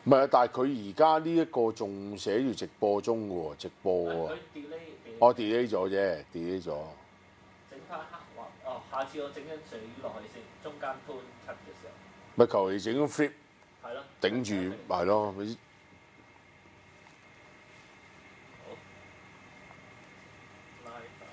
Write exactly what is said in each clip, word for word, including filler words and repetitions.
唔係啊，但係佢而家呢一個仲寫住直播中嘅喎，直播喎。 佢 delay， 我 delay 咗啫 ，delay 咗。 整翻黑畫，哦，下次我整緊水落去先，中間 turn cut 嘅時候。 咪求其整個 flip 係咯。 頂住，係咯，咪好。拉打。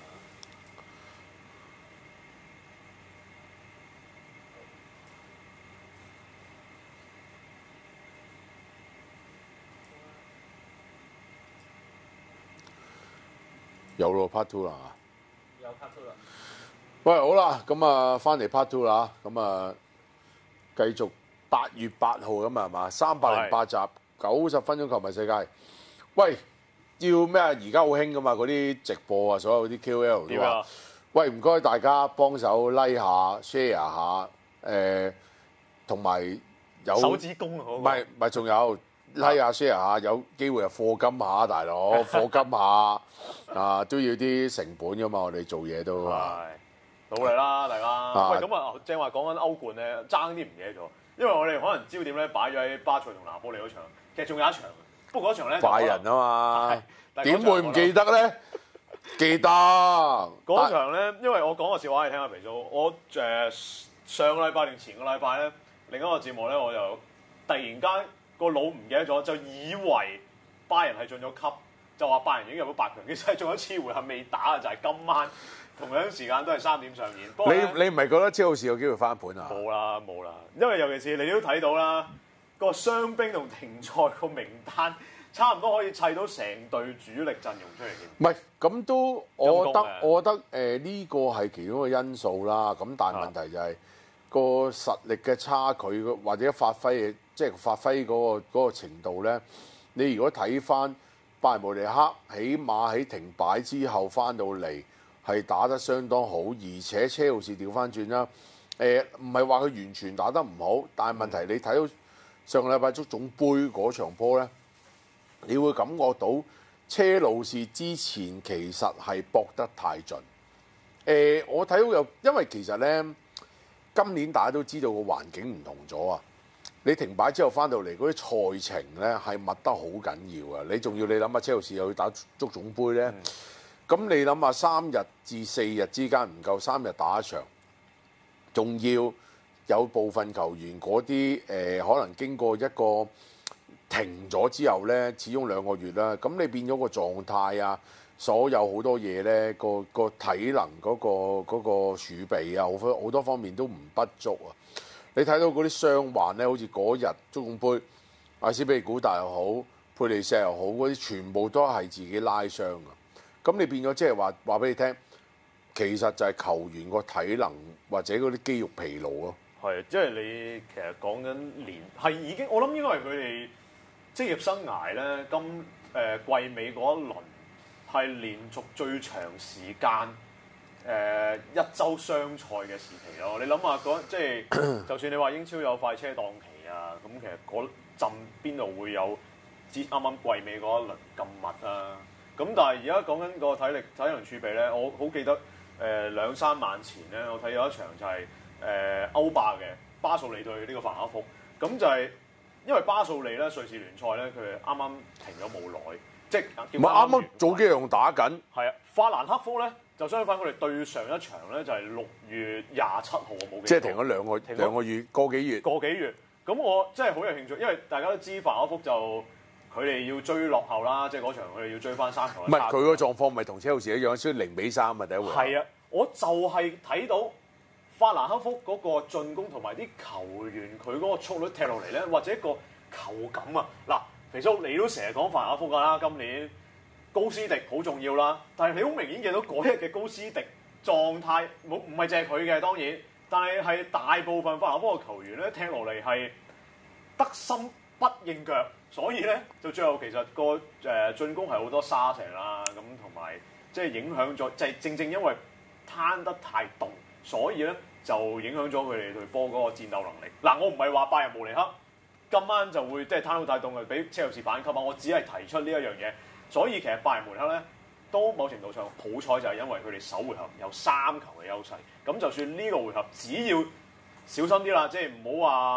有咯 part two 啦。 有 part two 啦。 喂，好啦，咁啊，翻嚟 part two 啦，咁啊，繼續八月八號咁啊，係嘛？三百零八集，九十分鐘球迷世界。喂，要咩啊？而家好興噶嘛，嗰啲直播啊，所有啲 K O L 都話，喂，唔該大家幫手 like 下、share 下，誒，同埋有手指公好。 唔係唔係，仲有 like 下、share 下，有機會啊課金下，大佬課金下啊，都要啲成本噶嘛，我哋做嘢都啊。 努力啦，大家。 啊喂，咁啊，正話講緊歐冠咧，爭啲唔記得咗，因為我哋可能焦點咧擺咗喺巴塞同拿波利嗰場，其實仲有一場，不過嗰場咧拜仁啊嘛，點會會唔記得咧？記得嗰場咧，因為我講個笑話你聽下，肥叔，我誒、呃、上個禮拜定前個禮拜咧，另一個節目咧，我就突然間個腦唔記得咗，就以為拜仁係進咗級，就話拜仁已經入咗八強，其實係仲有一次回合未打啊，就係、是、今晚。同樣時間都係三點上演。 你你唔係覺得車路士有機會翻盤啊？ 冇啦冇啦，因為尤其是你都睇到啦，個傷兵同停賽個名單差唔多可以砌到成隊主力陣容出嚟嘅。 唔係咁都，我覺得我覺得誒呢、呃呢個係其中一個因素啦。咁但係問題就係、是、個實力嘅差距，或者發揮嘅即係發揮嗰、嗰個嗰個程度咧。你如果睇翻拜仁慕尼黑，起碼喺停擺之後翻到嚟。係打得相當好，而且車路士調翻轉啦。誒唔係話佢完全打得唔好，但係問題你睇到上個禮拜足總杯嗰場波咧，你會感覺到車路士之前其實係搏得太盡。誒、呃、我睇到有，因為其實咧今年大家都知道個環境唔同咗啊。你停擺之後翻到嚟嗰啲賽程咧係密得好緊要啊！你仲要你諗下車路士又要打足總杯咧。嗯咁你諗下，三日至四日之間唔夠三日打一場，仲要有部分球員嗰啲誒可能經過一個停咗之後咧，始終兩個月啦。咁你變咗個狀態啊，所有好多嘢咧，個個體能嗰個嗰個儲備啊，好多好多方面都唔不足啊。你睇到嗰啲傷患咧，好似嗰日足總杯，阿斯比利古達又好，佩利錫又好，嗰啲全部都係自己拉傷啊。咁你變咗即係話話俾你聽，其實就係球員個體能或者嗰啲肌肉疲勞咯。 係，即係你其實講緊連係已經，我諗應該係佢哋職業生涯咧，今誒、呃、季尾嗰一輪係連續最長時間誒、呃、一週雙賽嘅時期咯。你諗下嗰即係，就算你話英超有快車檔期啊，咁其實嗰陣邊度會有啱啱季尾嗰一輪咁密啊？咁但係而家講緊個體力體能儲備咧，我好記得誒、呃、兩三晚前咧，我睇有一場就係、是、誒、呃、歐霸嘅巴素利對呢個法蘭克福，咁就係因為巴素利咧瑞士聯賽咧，佢啱啱停咗冇耐，即係唔係啱啱早幾樣打緊。 係啊，法蘭克福咧就相反，佢哋對上一場咧就係六月廿七號冇記錯， 即係停咗兩個停了兩個月個幾月個幾月。咁我真係好有興趣，因為大家都知法蘭克福就。佢哋要追落後啦，即係嗰場佢哋要追翻三球。 唔係佢個狀況，咪同車路士一樣，所以零比三啊第一回合。 係啊，我就係睇到法蘭克福嗰個進攻同埋啲球員佢嗰個速率踢落嚟咧，或者個球感啊。嗱，肥叔你都成日講法蘭克福㗎啦，今年高斯迪好重要啦，但係你好明顯見到嗰日嘅高斯迪狀態冇唔係淨係佢嘅當然，但係係大部分法蘭克福嘅球員咧踢落嚟係得心不應腳。所以咧，就最後其實個誒進攻係好多沙石啦，咁同埋即係影響咗，就係、是、正正因為攤得太凍，所以咧就影響咗佢哋隊波嗰個戰鬥能力。嗱，我唔係話拜仁慕尼黑今晚就會即係攤到太凍嘅，俾車路士反擊啊！我只係提出呢一樣嘢。所以其實拜仁慕尼黑咧都某程度上好彩，就係因為佢哋首回合有三球嘅優勢。咁就算呢個回合只要小心啲啦，即係唔好話。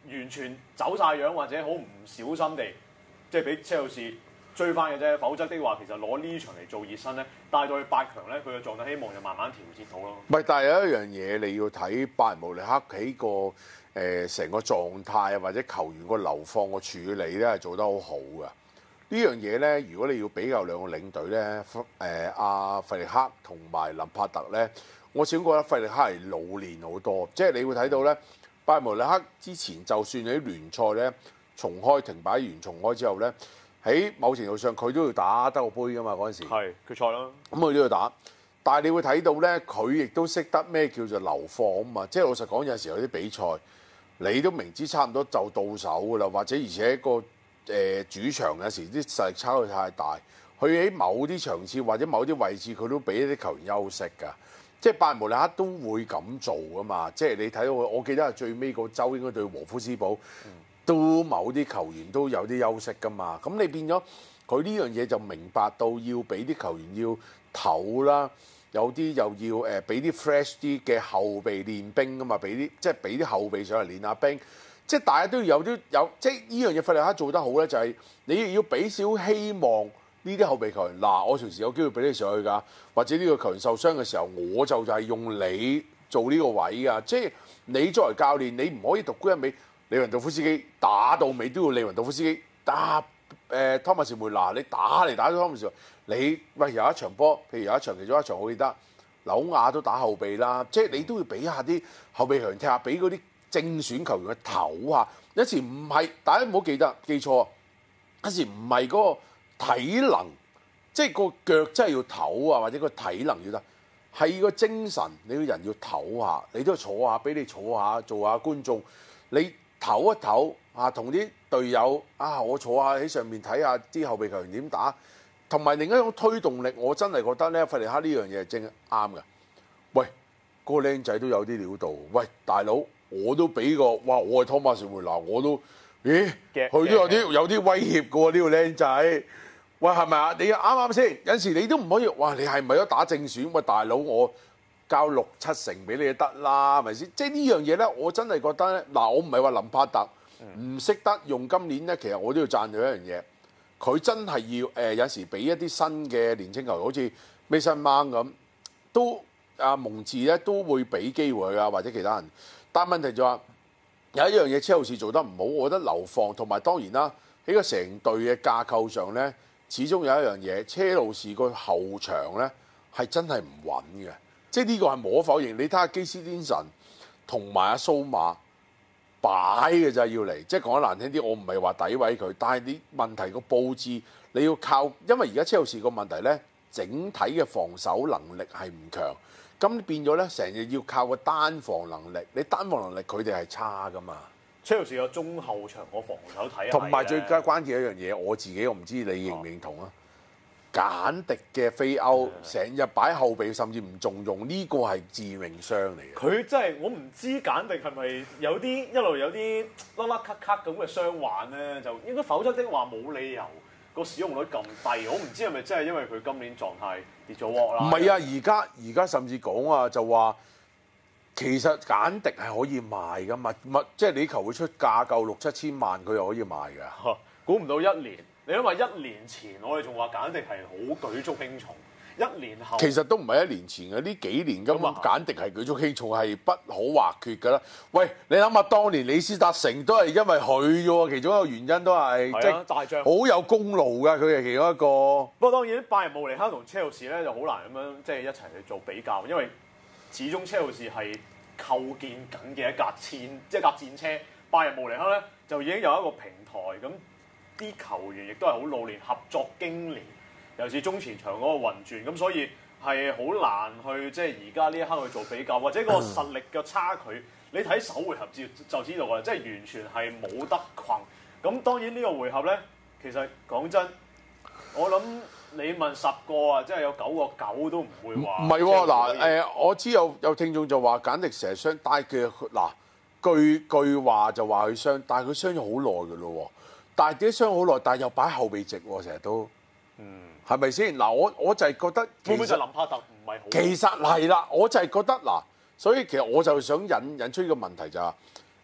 完全走晒樣或者好唔小心地即係俾車路士追翻嘅啫。否則的話，其實攞呢場嚟做熱身咧，帶到去八強咧，佢嘅狀態希望就慢慢調節到咯。 唔係，但係有一樣嘢你要睇拜仁慕尼黑喺個誒成個狀態啊，或者球員個流放個處理咧係做得好好㗎。呢樣嘢咧，如果你要比較兩個領隊咧，誒阿費力克同埋林柏特咧，我始終覺得費力克係老練好多，即係你會睇到咧，拜仁慕尼黑之前就算喺聯賽咧重開停擺完重開之後咧，喺某程度上佢都要打德國杯㗎嘛嗰陣時， 係決賽啦， 咁佢都要打，但係你會睇到咧，佢亦都識得咩叫做流放啊嘛，即係老實講有陣時有啲比賽，你都明知差唔多就到手㗎啦，或者而且個誒、呃、主場有時啲實力差距太大，佢喺某啲場次或者某啲位置佢都俾啲球員休息㗎，即係拜仁慕尼黑都會咁做㗎嘛。即係你睇到我記得係最尾個周應該對和夫斯堡，嗯、都某啲球員都有啲休息㗎嘛。咁你變咗佢呢樣嘢就明白到要俾啲球員要唞啦，有啲又要誒俾啲 fresh 啲嘅後備練兵㗎嘛，俾啲即係俾啲後備上嚟練下兵。即係大家都要有啲有，即係呢樣嘢費力克做得好咧，就係、是、你要俾少希望呢啲後備球員。嗱，我隨時有機會俾你上去㗎，或者呢個球員受傷嘅時候，我就就係用你做呢個位㗎。即係你作為教練，你唔可以獨沽一味。利雲道夫斯基打到尾都要利雲道夫斯基打誒、呃、湯馬士梅拿，你打嚟打去湯馬士梅，你喂有一場波，譬如有一場其中一場，我記得紐亞都打後備啦。即係你都要俾下啲後備球員踢下，俾嗰啲正選球員去唞下，有時唔係，大家唔好記得記錯，有時唔係嗰個體能，即係個腳真係要唞啊，或者個體能要得，係個精神，你個人要唞下，你都要坐下，俾你坐下，做下觀眾，你唞一唞啊，同啲隊友啊，我坐下喺上面睇下啲後備球員點打，同埋另一種推動力，我真係覺得咧，費力克呢樣嘢係正啱嘅。喂，嗰個僆仔都有啲料到，喂大佬。我都俾個，哇！我係湯馬士梅拿，我都，咦？佢都有啲有啲威脅嘅喎，呢個僆仔。喂，係咪啊？你啱啱先？有時你都唔可以，哇！你係咪咗打正選？喂，大佬，我交六七成俾你就得啦，係咪先？即係呢樣嘢咧，我真係覺得咧，嗱，我唔係話林柏特唔識得用今年咧，其實我都要讚佢一樣嘢，佢真係要誒、呃、有時俾一啲新嘅年青球員，好似 Mason Mount咁，都阿蒙治咧都會俾機會佢啊，或者其他人。但問題就話有一樣嘢車路士做得唔好，我覺得流放同埋當然啦，喺個成隊嘅架構上咧，始終有一樣嘢，車路士個後場咧係真係唔穩嘅，即係呢個係無可否認。你睇下基斯甸臣同埋阿蘇馬擺嘅咋要嚟，即係講得難聽啲，我唔係話詆毀佢，但係你問題個佈置你要靠，因為而家車路士個問題咧，整體嘅防守能力係唔強。咁變咗咧，成日要靠個單防能力，你單防能力佢哋係差噶嘛。 車路士有中後場個防守睇下。 同埋最加關鍵一樣嘢，我自己我唔知你認唔認同啊？簡迪嘅飛歐成日擺後備，甚至唔重用，呢、這個係致命傷嚟嘅。 佢真係我唔知簡迪係咪有啲一路有啲甩甩咳咳咁嘅傷患咧，就應該否則的話冇理由。個使用率咁低，我唔知係咪真係因為佢今年狀態跌咗鑊啦？ 唔係啊，而家而家甚至講啊，就話其實簡迪係可以賣噶嘛，物即係你球會出價夠六七千萬，佢又可以賣㗎。 估唔到一年，你因為一年前我哋仲話簡迪係好舉足輕重，一年後其實都唔係一年前嘅，呢幾年根本簡迪係舉足輕重，係不可或缺㗎啦。喂，你諗下，當年李斯特城都係因為佢啫喎，其中一個原因都係即係大將， 好有功勞㗎，佢係其中一個。 不過當然拜仁慕尼黑同車路士咧就好難咁樣即係一齊去做比較，因為始終車路士係構建緊嘅一架戰即係一架戰車，拜仁慕尼黑咧就已經有一個平台，咁啲球員亦都係好老練，合作經年。尤其是中前場嗰個運轉，咁所以係好難去即係而家呢一刻去做比較，或者個實力嘅差距，你睇首回合就就知道㗎啦，即係完全係冇得困。咁當然呢個回合咧，其實講真，我諗你問十個啊，即係有九個九都唔會話。唔係喎，嗱誒，我知有有聽眾就話簡迪成日傷，但係佢嗱句句話就話佢傷，但係佢傷咗好耐㗎咯喎。但係點解傷好耐？但係又擺後備席喎，成日都。嗯。係咪先？嗱，我我就係覺得， 會唔會就林柏特唔係好？ 其實係啦，我就係覺得嗱，所以其實我就想引引出呢個問題就係、是，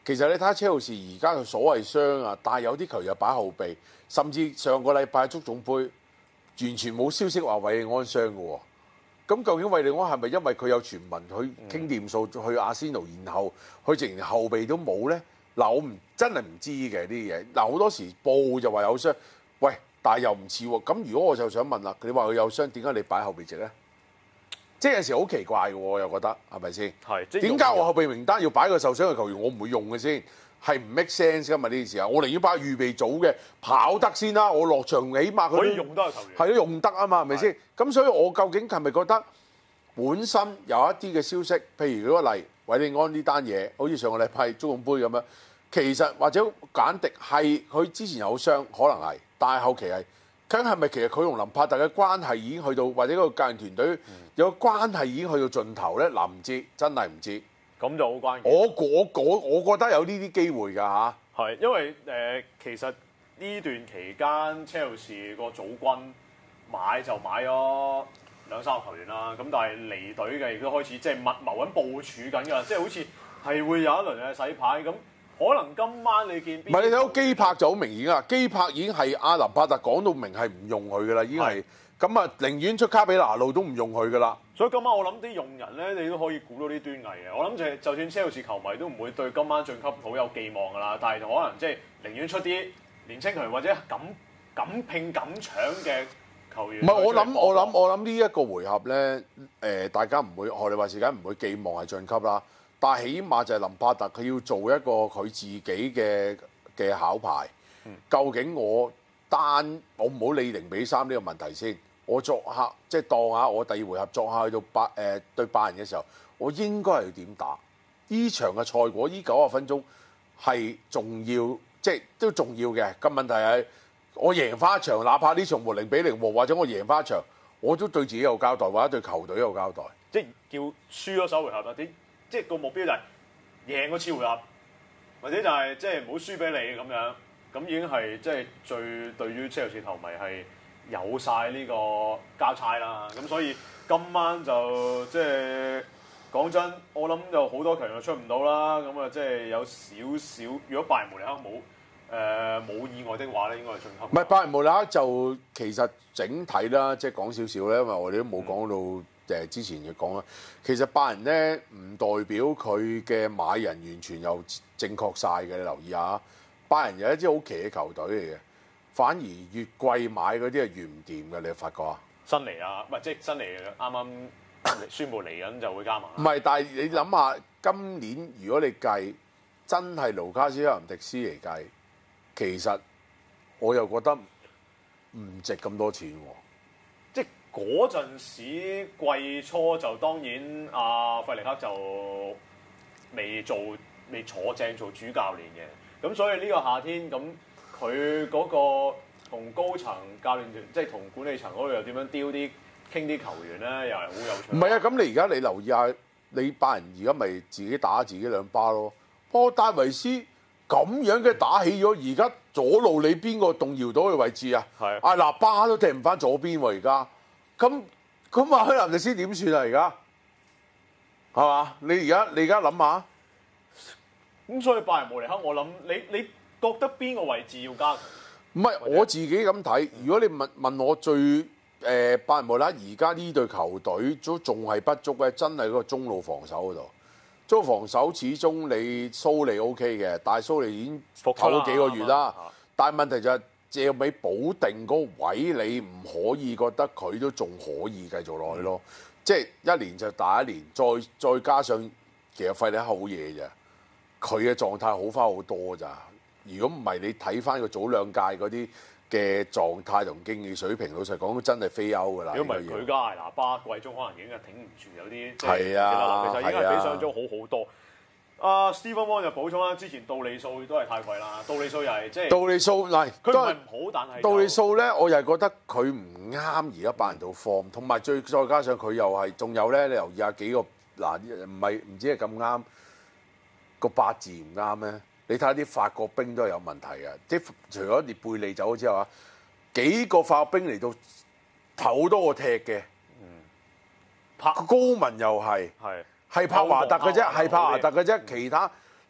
其實你睇下車路士而家嘅所謂傷啊，但係有啲球員又擺後備，甚至上個禮拜足總杯完全冇消息話韋利安傷嘅喎。咁究竟韋利安係咪因為佢有傳聞去傾掂數去阿仙奴，然後佢直情後備都冇咧？嗱，我唔真係唔知嘅呢啲嘢。嗱，好多時報就話有傷，喂，但係又唔似喎。咁如果我就想問啦，你話佢有傷，點解你擺後備席咧？即係有時好奇怪嘅喎，我又覺得係咪先？係。點解我後備名單要擺個受傷嘅球員，我唔會用嘅先？係唔 make sense 㗎嘛呢件事啊！我寧願擺預備組嘅跑得先啦，我落場起碼佢可以用得嘅球員。係都用得啊嘛，係咪先？咁所以我究竟係咪覺得本身有一啲嘅消息，譬如嗰個例韋利安呢單嘢，好似上個禮拜足總杯咁樣，其實或者簡迪係佢之前有傷，可能係，但係後期係。咁係咪其實佢同林柏特嘅關係已經去到，或者嗰個教練團隊有個關係已經去到盡頭咧？嗱，唔知，真係唔知。 咁就好關鍵。 我我我我覺得有呢啲機會㗎嚇。 係，因為誒、呃、其實呢段期間車路士個組軍買就買咗兩三個球員啦，咁但係離隊嘅亦都開始即係密謀緊部署緊㗎，即係好似係會有一輪嘅洗牌咁。可能今晚你見邊？唔係，你睇到基柏就好明顯啊！基柏已經係阿林柏特講到明係唔用佢㗎啦，已經係咁啊，寧願出卡比拿路都唔用佢㗎啦。所以今晚我諗啲用人咧，你都可以估到啲端倪嘅。我諗就係就算車路士球迷都唔會對今晚晉級好有寄望㗎啦，但係可能即係寧願出啲年青球員或者敢敢拼敢搶嘅球員。唔係，我諗我諗我諗呢一個回合咧，誒、呃、大家唔會學你話時間唔會寄望係晉級啦。但係起碼就係林柏特佢要做一個佢自己嘅嘅考牌，嗯、究竟我單我唔好理零比三呢個問題先，我作客即係當下我第二回合作客去到八誒、呃、對拜仁嘅時候，我應該係要點打？呢場嘅賽果呢九十分鐘係重要，即係都重要嘅。咁問題係我贏翻一場，哪怕呢場和零比零和，或者我贏翻一場，我都對自己有交代，或者對球隊有交代。即係叫輸咗首回合啦，啲。即係個目標就係贏個次回合，或者就係即係唔好輸俾你咁樣，咁已經係即係最對於車路士球迷係有晒呢個交差啦。咁所以今晚就即係講真，我諗就好多球員出唔到啦。咁啊，即係有少少，如果拜仁慕尼黑冇誒冇意外的話咧，應該係晉級。唔係拜仁慕尼黑就其實整體啦，即係講少少咧，因為我哋都冇講到。嗯誒之前嘅講啦，其實拜仁咧唔代表佢嘅買人完全又正確晒嘅，你留意下。拜仁有一支好奇嘅球隊嚟嘅，反而越貴買嗰啲係越唔掂嘅，你有發覺啊？新嚟啊，唔係即係新嚟嘅，啱啱宣布嚟緊就會加盟。唔係，但係你諗下，今年如果你計真係盧卡斯克林迪斯嚟計，其實我又覺得唔值咁多錢喎。即係嗰陣時季初就當然阿費力克就未做未坐正做主教練嘅，咁所以呢個夏天咁佢嗰個同高層教練團即係同管理層嗰度又點樣丟啲傾啲球員咧，又係好有趣。唔係啊，咁你而家你留意下，你拜仁而家咪自己打自己兩巴咯。波戴維斯咁樣嘅打起咗，而家左路你邊個動搖到嘅位置啊？係阿納巴都踢唔翻左邊喎，而家。咁咁啊，希林迪斯點算啊？而家係嘛？你而家你而家諗下，咁所以拜仁慕尼黑，我諗你你覺得邊個位置要加？唔係我自己咁睇。如果你問問我最誒、呃、拜仁慕尼黑而家呢隊球隊都仲係不足嘅，真係嗰個中路防守嗰度。中路防守始終你蘇利 O K 嘅，但係蘇利已經唞咗幾個月啦。但係問題就係、是。借尾保定嗰個位，你唔可以覺得佢都仲可以繼續落去咯。嗯、即係一年就打一年，再再加上其實費力克好嘢咋，佢嘅狀態好翻好多咋。如果唔係你睇翻個早兩屆嗰啲嘅狀態同競技水平，老實講真係飛歐㗎啦。如果唔係佢加艾拿巴季中可能已經係頂唔住，有啲即係啊，其實已經係比上咗好好多。啊 ，Stephen Wong 就補充啦，之前道理數都係太貴啦，道理數又係即係道理數嗱，佢唔係唔好，但係道理數咧，我又係覺得佢唔啱而家拜仁到 form，同埋最再加上佢又係仲有咧，你留意下幾個嗱，唔係唔知係咁啱個八字唔啱咩？你睇下啲法國兵都係有問題嘅，即係除咗列貝利走咗之後啊，幾個法國兵嚟到頭多個踢嘅，嗯，柏高文又係係。係柏華特嘅啫，係柏華特嘅啫。其他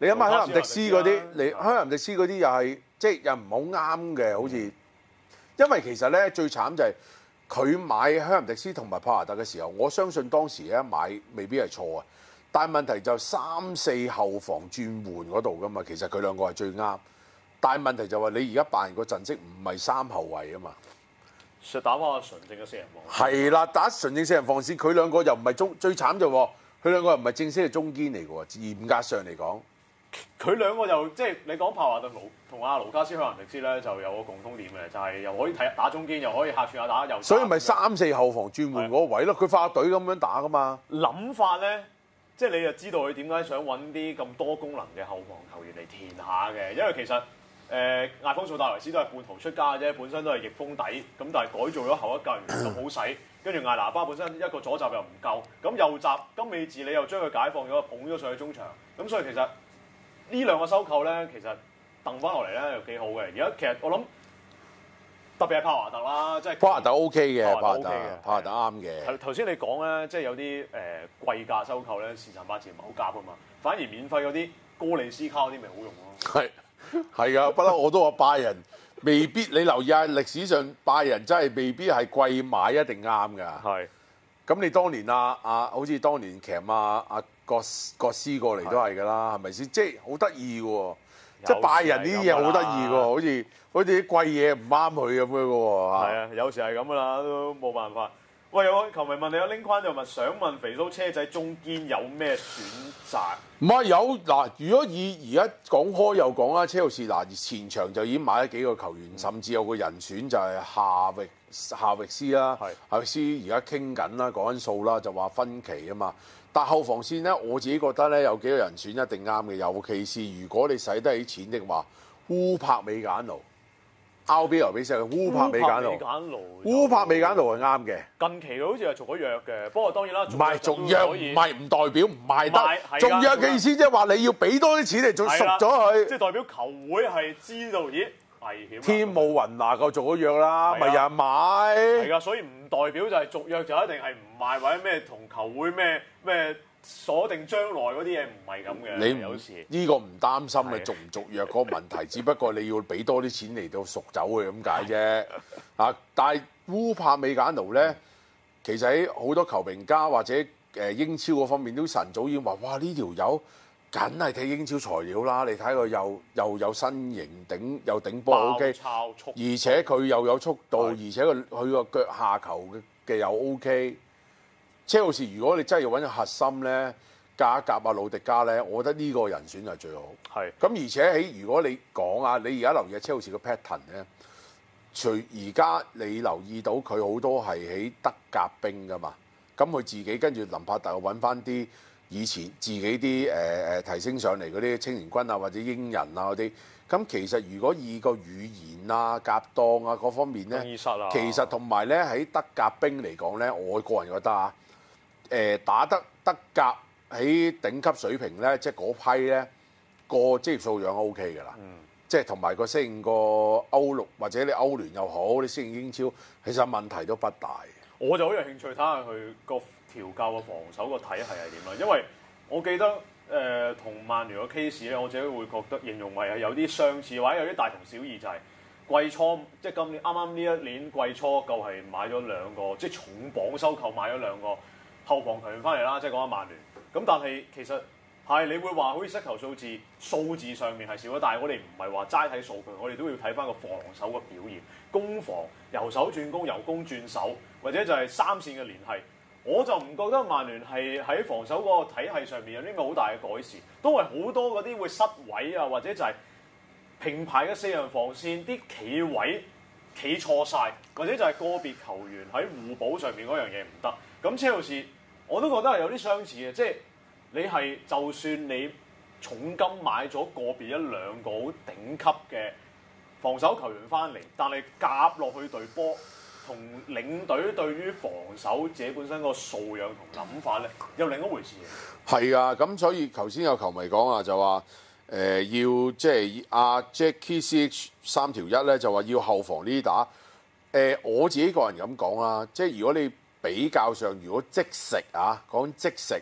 你諗下香南迪斯嗰啲，你係香南迪斯嗰啲又係即係又唔好啱嘅，好似，因為其實咧最慘就係佢買香南迪斯同埋帕華特嘅時候，我相信當時咧買未必係錯啊，但係問題就三四後防轉換嗰度噶嘛，其實佢兩個係最啱，但係問題就話你而家扮個陣式唔係三後衛啊嘛。 打翻個純正嘅四人防。 係啦，打純正四人防線，佢兩個又唔係中，最慘就喎，佢兩個又唔係正式嘅中堅嚟嘅喎，嚴格上嚟講。 佢兩個就即係你講帕華特盧同阿盧卡斯香蘭迪斯咧，就有個共通點嘅，就係、是、又可以睇打中堅，又可以客串下打，又所以咪三四後防轉換嗰個位咯，佢化隊咁樣打噶嘛。 諗法咧，即係你就知道佢點解想揾啲咁多功能嘅後防球員嚟填下嘅，因為其實。誒、呃、艾方素戴維斯都係半途出家嘅啫，本身都係翼鋒底，咁但係改造咗後一格唔咁好使，跟住艾拿巴本身一個左閘又唔夠，咁右閘金美治你又將佢解放咗，捧咗上去中場，咁所以其實呢兩個收購咧，其實掟翻落嚟咧又幾好嘅。而家其實我諗特別係帕華特啦，即係帕華特 O K 嘅，帕華特帕華特啱嘅。 頭頭先你講咧，即係有啲誒、呃、貴價收購咧，時辰八字唔係好夾啊嘛，反而免費嗰啲哥利斯卡嗰啲咪好用咯。 係。係啊，不嬲我都話拜仁未必，你留意下歷史上拜仁真係未必係貴買一定啱㗎。係。咁你當年啊啊，好似當年騎啊啊國國師過嚟都係㗎啦，係咪先？即係好得意㗎喎，即係拜仁呢啲嘢好得意㗎喎，好似好似啲貴嘢唔啱佢咁樣㗎喎。係啊，有時係咁㗎啦，都冇辦法。喂，有個球迷問你，阿拎寬就問想問肥蘇車仔中堅有咩選擇？ 唔係有嗱，如果以而家講開又講啦，車路士嗱前場就已經買咗幾個球員，嗯、甚至有個人選就係夏域夏域斯啦，夏域斯而家傾緊啦，講緊數啦，就話分期啊嘛。但後防線咧，我自己覺得咧有幾個人選一定啱嘅，尤其是如果你使得起錢的話，烏柏美簡奴。R B 留俾石嘅烏柏美簡奴，烏柏美簡奴係啱嘅。 近期佢好似係續咗約嘅，不過當然啦， 唔係續約，唔係唔代表唔賣得。續約嘅意思即係話你要俾多啲錢嚟做熟咗佢， 即係代表球會係知道，咦危險。 天慕雲拿夠續咗約啦，咪有人買。 係㗎，所以唔代表就係續約就一定係唔賣或者咩同球會咩咩。鎖定將來嗰啲嘢唔係咁嘅， 你有時呢個唔擔心嘅續唔續約嗰個問題，只不過你要俾多啲錢嚟到贖走佢咁解啫。啊！但係烏柏美簡奴咧，其實喺好多球評家或者誒英超嗰方面都晨早已經話：哇！呢條友梗係踢英超材料啦！你睇佢又又有身形頂又頂波 O K， 而且佢又有速度，而且佢佢個腳下球嘅嘅又 O K。車路士如果你真係要揾個核心咧，加夾啊魯迪加咧，我覺得呢個人選係最好。係。咁而且喺如果你講啊，你而家留意下車路士個 pattern 咧，除而家你留意到佢好多係喺德甲兵噶嘛，咁佢自己跟住林柏特揾翻啲以前自己啲誒誒提升上嚟嗰啲青年軍啊或者英人啊嗰啲，咁其實如果以個語言啊、夾檔啊各方面咧，其實同埋咧喺德甲兵嚟講咧，我個人覺得啊。誒打得德甲喺頂級水平咧，即係嗰批咧個職業素養 O K 㗎啦，嗯、即係同埋個適應個歐陸或者你歐聯又好，你適應英超，其實問題都不大。 我就好有興趣睇下佢個調教嘅防守個體系係點啦，因為我記得誒同、呃、曼聯嘅 case 咧，我自己會覺得形容為係有啲相似，或者有啲大同小異，就係、是、季初即係今年啱啱呢一年季初夠係買咗兩個，即係重磅收購買咗兩個。後防球員翻嚟啦，即係講緊曼聯。咁但係其實係你會話好似失球數字數字上面係少咗，但係我哋唔係話齋睇數據，我哋都要睇翻個防守嘅表現。攻防由守轉攻，由攻轉守，或者就係三線嘅聯繫。我就唔覺得曼聯係喺防守嗰個體系上面有啲咩好大嘅改善，都係好多嗰啲會失位啊，或者就係平排嘅四人防線啲企位企錯晒，或者就係個別球員喺互補上面嗰樣嘢唔得。咁車路士我都覺得係有啲相似嘅，即係你係就算你重金買咗個別一兩個好頂級嘅防守球員翻嚟，但係夾落去隊波同領隊對於防守自己本身個素養同諗法咧，又另一回事。 係啊，咁所以頭先有球迷講啊，就話誒要即係阿 Jackie C H 三條一咧，就話要後防呢啲打。誒、呃、我自己個人咁講啦，即係如果你比較上，如果即食啊，講即食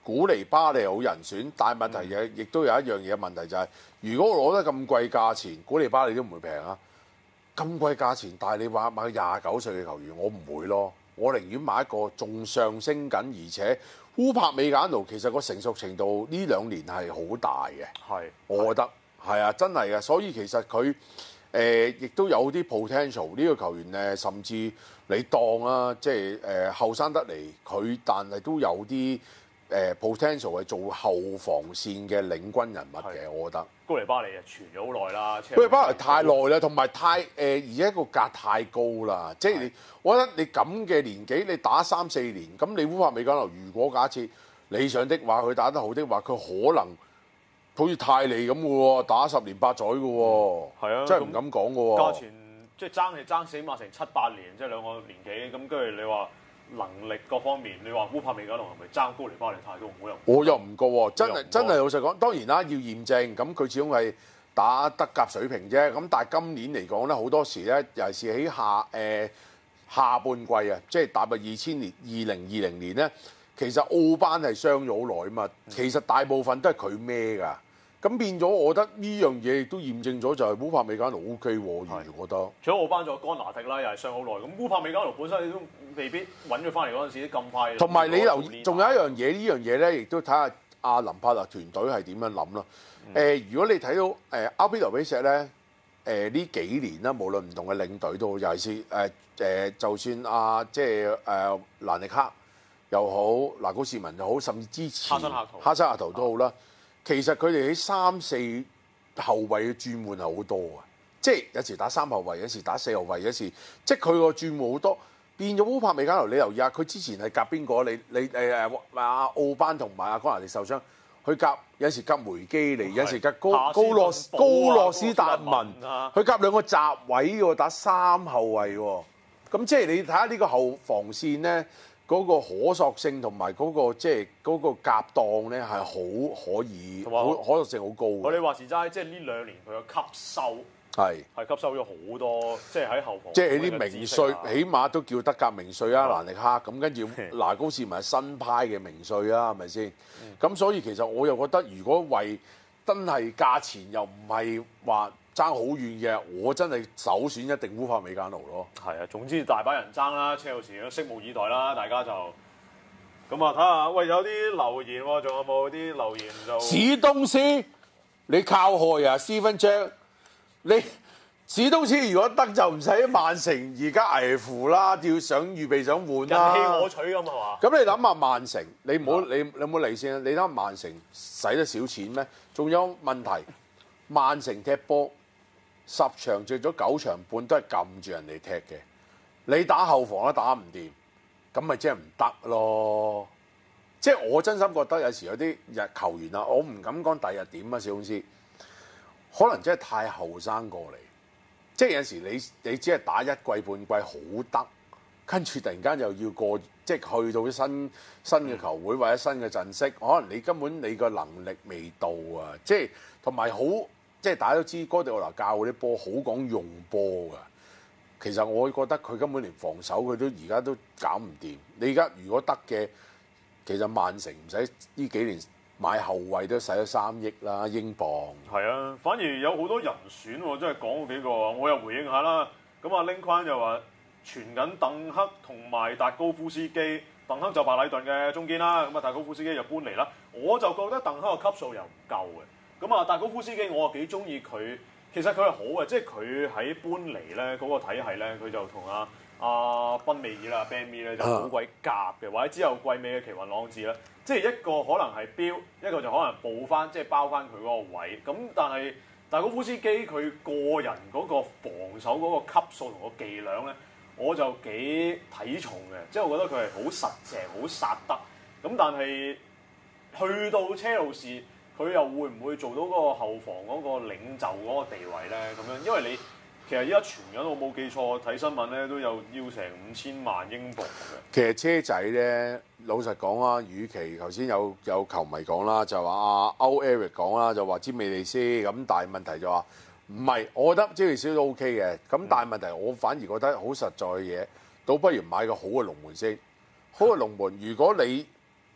古尼巴利好人選，但係問題嘅亦都有一樣嘢問題就係、是，如果我攞得咁貴價錢，古尼巴利都唔會平啊。咁貴價錢，但係你話買個廿九歲嘅球員，我唔會咯。我寧願買一個仲上升緊，而且烏柏美簡奴其實個成熟程度呢兩年係好大嘅。係，我覺得係啊，真係嘅。所以其實佢誒亦都有啲 potential 呢個球員咧，甚至你當啊，即係誒後生得嚟，佢但係都有啲。誒 potential 係做後防線嘅領軍人物嘅，我覺得。 高尼巴利啊，傳咗好耐啦。 高尼巴利太耐啦，同埋太誒，而且個價太高啦。即係你，我覺得你咁嘅年紀，你打三四年，咁你烏柏美簡奴，如果假設理想的話，佢打得好的話，佢可能好似泰利咁嘅喎，打十年八載嘅喎。係啊，真係唔敢講嘅喎。 價錢即係爭係爭死碼成七八年，即係兩個年紀。咁跟住你話。能力各方面，你話烏柏美簡奴係咪爭高尼巴利太多？我又我又唔覺喎，真係真係老實講，當然啦，要驗證。咁佢始終係打德甲水平啫。咁但係今年嚟講咧，好多時咧，尤其是喺下誒、呃、下半季啊，即係踏入二千年、二零二零年咧，其實奧班係傷咗好耐啊嘛。其實大部分都係佢孭㗎。咁變咗，我覺得呢樣嘢亦都驗證咗，就係烏柏美簡奴 O K 喎，我覺得。 除咗奧班，仲有干拿迪啦，又係傷好耐。咁烏柏美簡奴本身你都未必揾佢翻嚟嗰陣時咁快。 同埋你留意，仲有一樣嘢，呢樣嘢咧，亦都睇下阿林柏特團隊係點樣諗咯。誒、嗯呃，如果你睇到誒阿比留比錫咧，誒、呃、呢幾年啦，無論唔同嘅領隊都好，尤其是誒誒、呃呃，就算阿、啊、即係誒、呃、蘭尼克又好，拿高士文又好，甚至之前哈森夏圖、哈森夏圖都好啦。其實佢哋喺三四後衞嘅轉換係好多嘅，即係有時打三後衞，有時打四後衞，有時即係佢個轉換好多，變咗烏柏美簡奴。你留意下，佢之前係夾邊個？你你誒誒阿奧班同埋阿干拿迪受傷，佢夾有時夾梅基尼，有時夾高高洛高洛斯達文，佢夾兩個閘位喎，打三後衞喎。咁即係你睇下呢個後防線咧。嗰個可塑性同埋嗰個即係嗰個夾檔咧係好可以，好可塑性好高。 我哋話時齋，即係呢兩年佢嘅吸收係係吸收咗好多，即係喺後防。 即係啲名帥，起碼都叫德甲名帥啊，蘭尼克咁，跟住拿高士文係新派嘅名帥啊，係咪先？咁、嗯、所以其實我又覺得，如果為真係價錢又唔係話爭好遠嘅，我真係首選一定烏柏美簡奴咯。 係啊，總之大把人爭啦，車路士都拭目以待啦，大家就咁啊睇下。喂，有啲留言喎，仲有冇啲留言就？ 史東斯，你靠害啊，Steven Jack，你史東斯如果得就唔使喺曼城而家危乎啦，要想預備想換啦。 人棄我取咁係嘛？ 咁你諗下曼城，你唔好你你有冇嚟先啊？你諗下曼城使得少錢咩？仲有問題，曼城踢波。十場著咗九場半都係撳住人哋踢嘅，你打後防都打唔掂，咁咪即係唔得咯。即係我真心覺得有時有啲日球員啊，我唔敢講第日點啊，小公司可能真係太後生過嚟。即係有時你你只係打一季半季好得，跟住突然間又要過，即係去到啲新新嘅球會或者新嘅陣式，可能你根本你個能力未到啊！即係同埋好。即係大家都知，哥迪奧拿教嗰啲波好講用波㗎。其實我覺得佢根本連防守佢都而家都搞唔掂。你而家如果得嘅，其實曼城唔使呢幾年買後衞都使咗三億啦，英鎊。係啊，反而有好多人選喎，真係講嗰幾個，我又回應下啦。咁啊，Link 就話傳緊鄧克同埋達高夫斯基，鄧克就白禮頓嘅中堅啦。咁啊，達高夫斯基就搬嚟啦。我就覺得鄧克個級數又唔夠嘅。咁啊，達高夫斯基我啊幾中意佢，其實佢係好嘅，即係佢喺搬嚟咧嗰個體系咧，佢就同阿阿賓美爾啦、Ben Me 咧就好鬼夾嘅，或者之後季尾嘅奇雲朗治啦，即係一個可能係標，一個就可能補翻，即係包翻佢嗰個位。咁但係達高夫斯基佢個人嗰個防守嗰個級數同個伎倆咧，我就幾睇重嘅，即係我覺得佢係好實淨、好殺得。咁但係去到車路士。佢又會唔會做到嗰個後防嗰個領袖嗰個地位咧？咁樣，因為你其實依家傳緊，我冇記錯睇新聞咧，都有要成五千萬英鎊嘅。 其實車仔咧，老實講啊，與其頭先有有球迷講啦，就話阿歐 Eric 講啦，就話詹美利斯咁，但係問題就話唔係，我覺得詹美利斯都 OK 嘅。咁但係問題，我反而覺得好實在嘅嘢，倒不如買個好嘅龍門先。好嘅龍門，如果你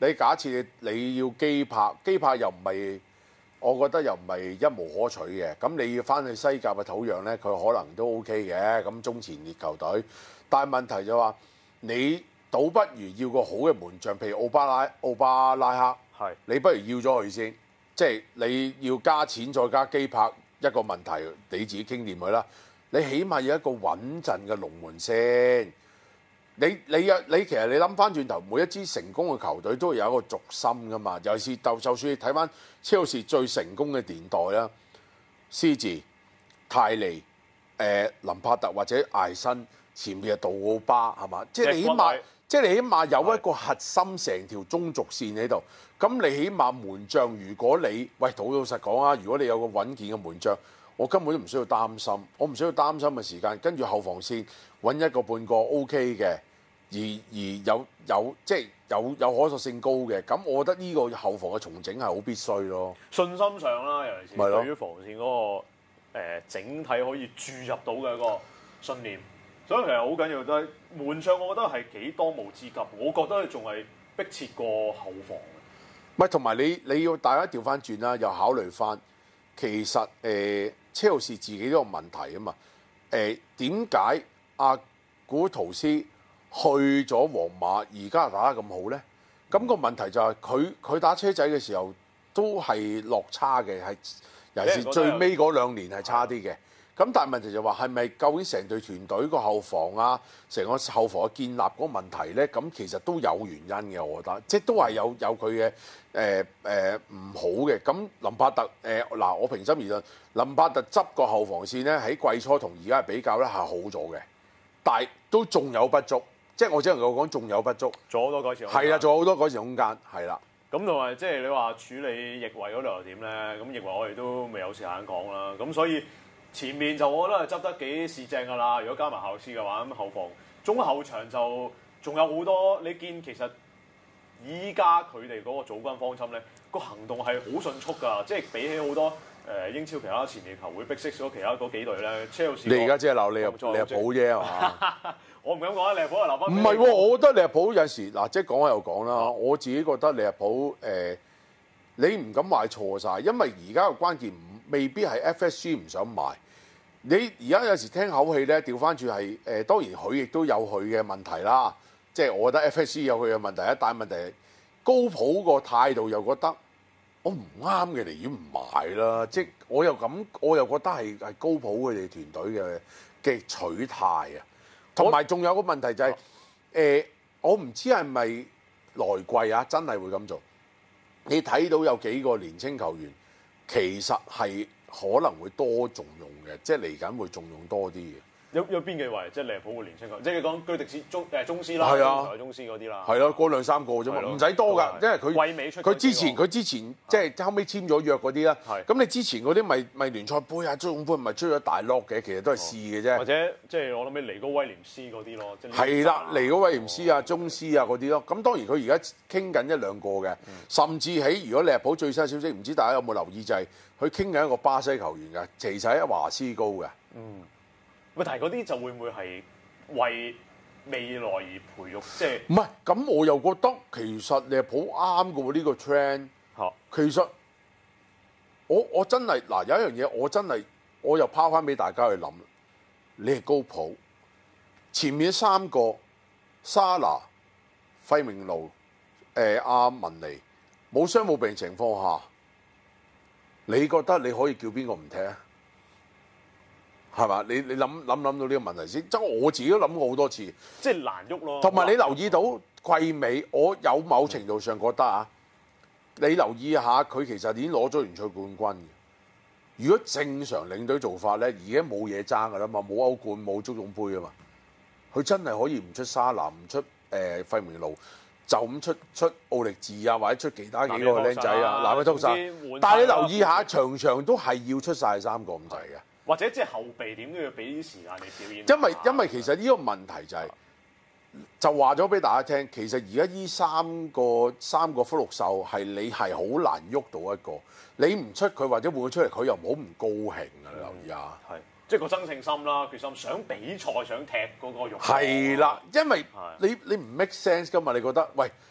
你假設你你要機拍，機拍又唔係，我覺得又唔係一無可取嘅。咁你要翻去西甲嘅土壤咧，佢可能都 OK 嘅。咁中前列球隊，但係問題就話你倒不如要個好嘅門將，譬如奧巴拉奧巴拉克， 係你不如要咗佢先。即係你要加錢再加機拍，一個問題你自己傾掂佢啦。你起碼要一個穩陣嘅龍門先。你你有你其實你諗翻轉頭，每一支成功嘅球隊都會有一個軸心噶嘛。尤其是就就算你睇翻車路士最成功嘅年代啦，斯治、泰利、誒、呃、林柏特或者艾辛，前面係杜奧巴係嘛？即係你起碼，即係你起碼有一個核心成條中軸線喺度。咁你起碼門將，如果你喂老老實講啊，如果你有個穩健嘅門將，我根本都唔需要擔心，我唔需要擔心嘅時間，跟住後防線揾一個半個 OK 嘅，而而有有即係有有可塑性高嘅，咁我覺得呢個後防嘅重整係好必須咯。 信心上啦，尤其是對於防線嗰、嗰個、呃、整體可以注入到嘅一個信念，所以其實好緊要都係門將，我覺得係幾當務之急。我覺得仲係迫切過後防。 唔係，同埋你你要大家調翻轉啦，又考慮翻，其實誒、呃、車路士自己都有問題啊嘛。誒點解阿古圖斯去咗皇馬，而家打得咁好咧？咁、那個問題就係佢佢打車仔嘅時候都係落差嘅，係尤其是最尾嗰兩年係差啲嘅。咁但係問題就話係咪究竟成隊團隊個後防啊，成個後防嘅建立嗰個問題咧？咁其實都有原因嘅，我覺得，即係都係有有佢嘅誒誒唔好嘅。咁林柏特誒嗱、呃，我平心而論，林柏特執個後防線咧喺季初同而家比較咧係好咗嘅，但係都仲有不足，即係我只能夠講仲有不足， 做好多改善。 係啦，做好多改善空間，係啦。 咁同埋即係你話處理翼位嗰度又點咧？咁翼位我哋都未有時間講啦。咁所以前面就我覺得係執得幾市正㗎啦。如果加埋後斯嘅話，咁後防中後場就仲有好多。你見其實依家佢哋嗰個組軍方針咧，個行動係好迅速㗎。即係比起好多誒英超其他前列球會逼息咗其他嗰幾隊咧，車路士。 你而家即係鬧利物浦啫係嘛？ 我唔敢講啊，利物浦係留翻。 唔係喎，我覺得利物浦有時嗱，即係講下又講啦。嗯、我自己覺得利物浦誒、呃，你唔敢買錯晒，因為而家嘅關鍵唔未必係 F S G 唔想買。你而家有時聽口氣咧，調翻轉係誒，當然佢亦都有佢嘅問題啦。即係我覺得 F S G 有佢嘅問題，一但係問題係高普個態度又覺得我唔啱嘅，寧願唔買啦。即係我又咁，我又覺得係係高普佢哋團隊嘅嘅取態啊。同埋仲有個問題就係、是、誒、呃，我唔知係咪來季啊，真係會咁做。你睇到有幾個年青球員，其實係可能會多重用嘅，即係嚟緊會重用多啲嘅。 有有邊幾位？即係利物浦嘅年青球員，即係你講居迪斯中誒中斯啦， 係啊， 中斯嗰啲啦。 係咯，嗰兩三個啫嘛，唔使多㗎，因為佢佢之前佢之前即係後尾簽咗約嗰啲啦。咁你之前嗰啲咪咪聯賽杯啊、足總杯咪追咗大 lock 嘅，其實都係試嘅啫。 或者即係我諗起尼高威廉斯嗰啲咯。 係啦，尼高威廉斯啊、中斯啊嗰啲咯。咁當然佢而家傾緊一兩個嘅，甚至喺如果利物浦最新消息，唔知大家有冇留意就係佢傾緊一個巴西球員嘅，其實喺華斯高嘅。 嗯。喂，但係嗰啲就會唔會係為未來而培育？即係唔係咁？我又覺得其實利物浦啱嘅喎呢個 trend。 嚇， 其實我我真係嗱有一樣嘢，我真係我又拋翻俾大家去諗。你係高普，前面三個沙拿、費明路、誒阿文尼冇傷冇病情況下，你覺得你可以叫邊個唔踢啊？係嘛？你你諗諗諗到呢個問題先，即係我自己都諗過好多次， 即係難喐咯。 同埋你留意到季尾，我有某程度上覺得啊，你留意下佢其實已經攞咗聯賽冠軍嘅。如果正常領隊做法咧，而家冇嘢爭㗎啦嘛，冇歐冠冇足總杯啊嘛，佢真係可以唔出沙拿，唔出誒、呃、費明路，就咁出出奧力治啊，或者出其他幾個僆仔啊，南嘅通殺。但係你留意下，場場都係要出晒三個咁滯嘅。 或者即係後備點都要俾啲時間你表演。 因為因為其實呢個問題就係、是、就話咗俾大家聽，其實而家呢三個三個福祿壽係你係好難喐到一個，你唔出佢或者換佢出嚟，佢又唔好唔高興啊！你留意下， 係即係個爭勝心啦，決心想比賽想踢嗰個慾。 係啦，因為你你唔 make sense 噶嘛？你覺得喂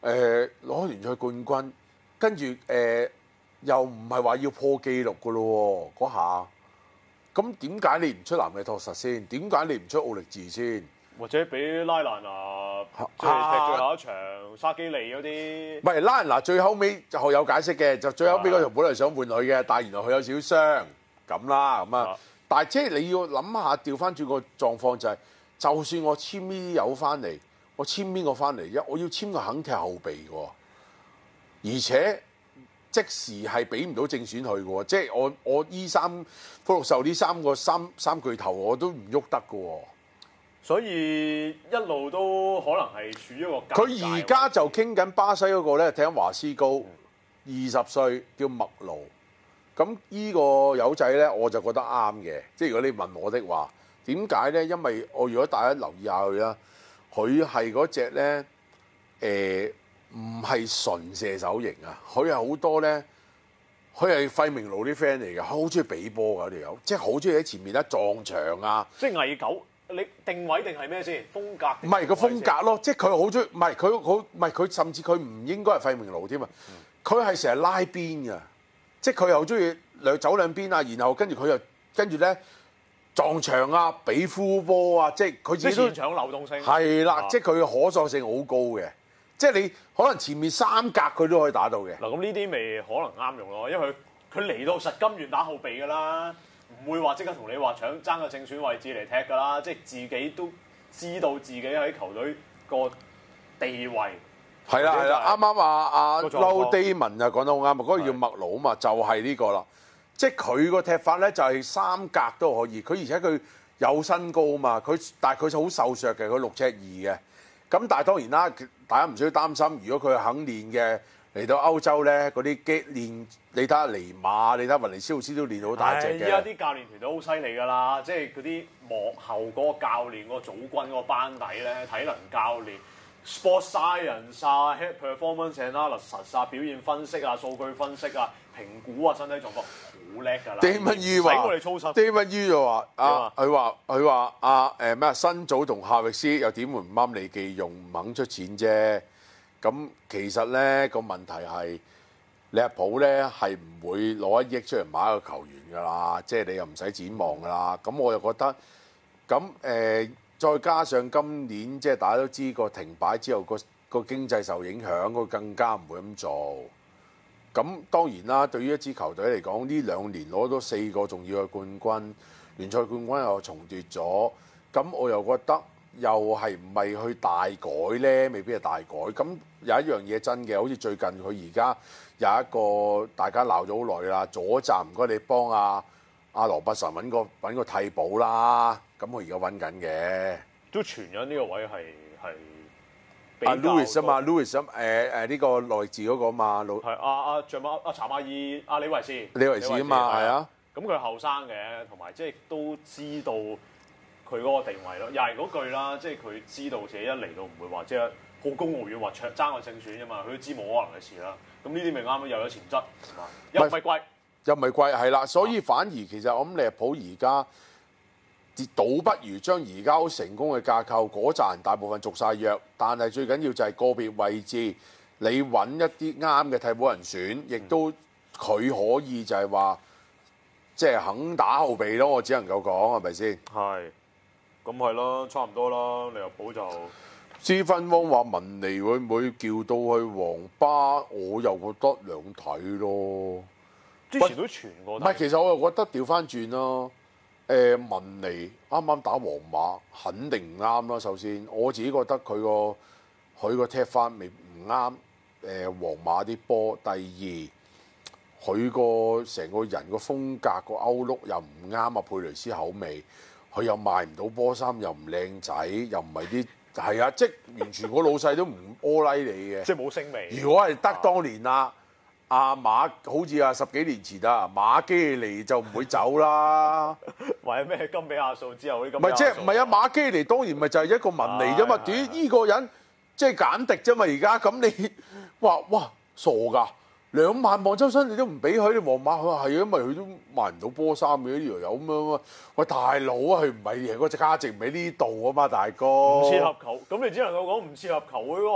誒攞聯賽冠軍，跟住誒又唔係話要破紀錄噶咯喎嗰下，咁點解你唔出南嘅托實先？點解你唔出奧力治先？ 或者俾拉蘭拿即係踢最後一場沙基利嗰啲？ 唔係拉蘭拿最後尾就有解釋嘅，就最後尾嗰條本來想換佢嘅，但係原來佢有少少傷咁啦，咁啊。但係即係你要諗下調翻轉個狀況就係、是，就算我簽呢啲友翻嚟，我簽邊個翻嚟啫？我要簽個肯踢後備嘅，而且即時係俾唔到正選佢嘅，即係我我依三福祿壽呢三個三三巨頭我都唔喐得嘅。 所以一路都可能係處於一個尷尬。 佢而家就傾緊巴西嗰個咧，踢緊華斯高，二十歲叫麥盧。咁依個友仔咧，我就覺得啱嘅。即係如果你問我的話，點解咧？因為我如果大家留意下佢啦，佢係嗰隻咧，誒唔係純射手型啊，佢係好多咧，佢係費明路啲 friend 嚟嘅，佢好中意俾波㗎條友，即係好中意喺前面咧撞牆啊！ 即係偽狗。你定位定係咩先？風格唔係個風格咯，即係佢好中意，唔係佢好，唔係佢甚至佢唔應該係費明路添啊！佢係成日拉邊㗎，即係佢又中意兩走兩邊啊，然後跟住佢又跟住咧撞牆啊，俾呼波啊，即係佢自己都現場流動性係啦，即係佢嘅可塑性好高嘅，即係你可能前面三格佢都可以打到嘅。 嗱咁呢啲咪可能啱用咯，因為佢佢嚟到實金元打後備㗎啦。唔會話即刻同你話搶爭個正選位置嚟踢㗎啦，即係自己都知道自己喺球隊個地位。 係啦係啦，啱啱啊啊嬲低文就講得好啱啊，嗰、那個叫麥魯啊嘛，就係、是、呢個啦。即係佢個踢法咧就係三格都可以，佢而且佢有身高啊嘛，佢但係佢好瘦削嘅，佢六尺二嘅。咁但係當然啦，大家唔需要擔心，如果佢肯練嘅。嚟到歐洲咧，嗰啲激練，你睇下尼馬，你睇下雲尼斯奧斯都練到好大隻嘅。 而家啲教練團都好犀利㗎啦，即係嗰啲幕後嗰個教練、嗰、嗰個組軍嗰個班底咧，體能教練、sport science 啊、head performance analysis 啊、表現分析啊、數據分析啊、評估啊、身體狀況，好叻㗎啦。 David Yu 話，David Yu 就話啊，佢話佢話啊誒咩啊，新組同夏域斯又點會唔啱利記用，唔肯出錢啫。咁其實咧個問題係利物浦咧係唔會攞一億出嚟買一個球員㗎啦，即係你又唔使展望㗎啦。咁我又覺得咁誒、呃，再加上今年即係大家都知個停擺之後個個經濟受影響，佢更加唔會咁做。咁當然啦，對於一支球隊嚟講，呢兩年攞到四個重要嘅冠軍，聯賽冠軍又重奪咗，咁我又覺得。又係唔係去大改咧？未必係大改。咁有一樣嘢真嘅，好似最近佢而家有一個大家鬧咗好耐啦，左站唔該你幫阿阿羅伯臣揾個揾個替補啦。咁我而家揾緊嘅。都傳咗呢個位係係阿 Louis 啊嘛 ，Louis 咁誒誒呢個內治嗰個啊嘛，老係阿阿像阿阿查馬爾阿李維斯， 李維斯啊嘛，係啊。 咁佢後生嘅，同埋即係都知道。佢嗰個定位咯，又係嗰句啦，即係佢知道自己一嚟到唔會話即係好高傲遠話搶爭個正選啫嘛，佢都知冇可能嘅事啦。咁呢啲咪啱咯，又有潛質，又唔係貴， 又唔係貴，係啦。所以反而其實我諗利物浦而家倒不如將而家好成功嘅架構嗰扎人大部分續晒約，但係最緊要就係個別位置你揾一啲啱嘅替補人選，亦都佢可以就係話即係肯打後備咯。我只能夠講係咪先？係。 咁係咯，差唔多啦。利物浦就斯芬汪話文尼會唔會叫到去皇巴？我又覺得兩睇咯。 之前都傳過。唔係，其實我又覺得調翻轉咯。誒文尼啱啱打皇馬，肯定唔啱啦。首先，我自己覺得佢個佢個踢法未唔啱。誒皇馬啲波。第二，佢個成個人個風格個歐陸又唔啱啊，佩雷斯口味。佢又賣唔到波衫，又唔靚仔，又唔係啲係啊！即係完全個老細都唔柯拉你嘅， 即係冇聲味。 如果係得當年啊，阿馬好似啊十幾年前啊，馬基尼就唔會走啦。 或者咩金比亞數之後啲咁。 唔係即係唔係啊？馬基尼當年咪就係一個文尼啫嘛？點呢個人即係簡迪啫嘛？而家咁你話哇傻㗎？兩萬磅周薪你都唔俾佢，你皇馬佢話係因為佢都賣唔到波衫嘅呢條友咁樣啊！喂大佬啊，佢唔係嗰隻價值唔喺呢度啊嘛，大哥。 唔切合球，咁你只能夠講唔切合球會嗰個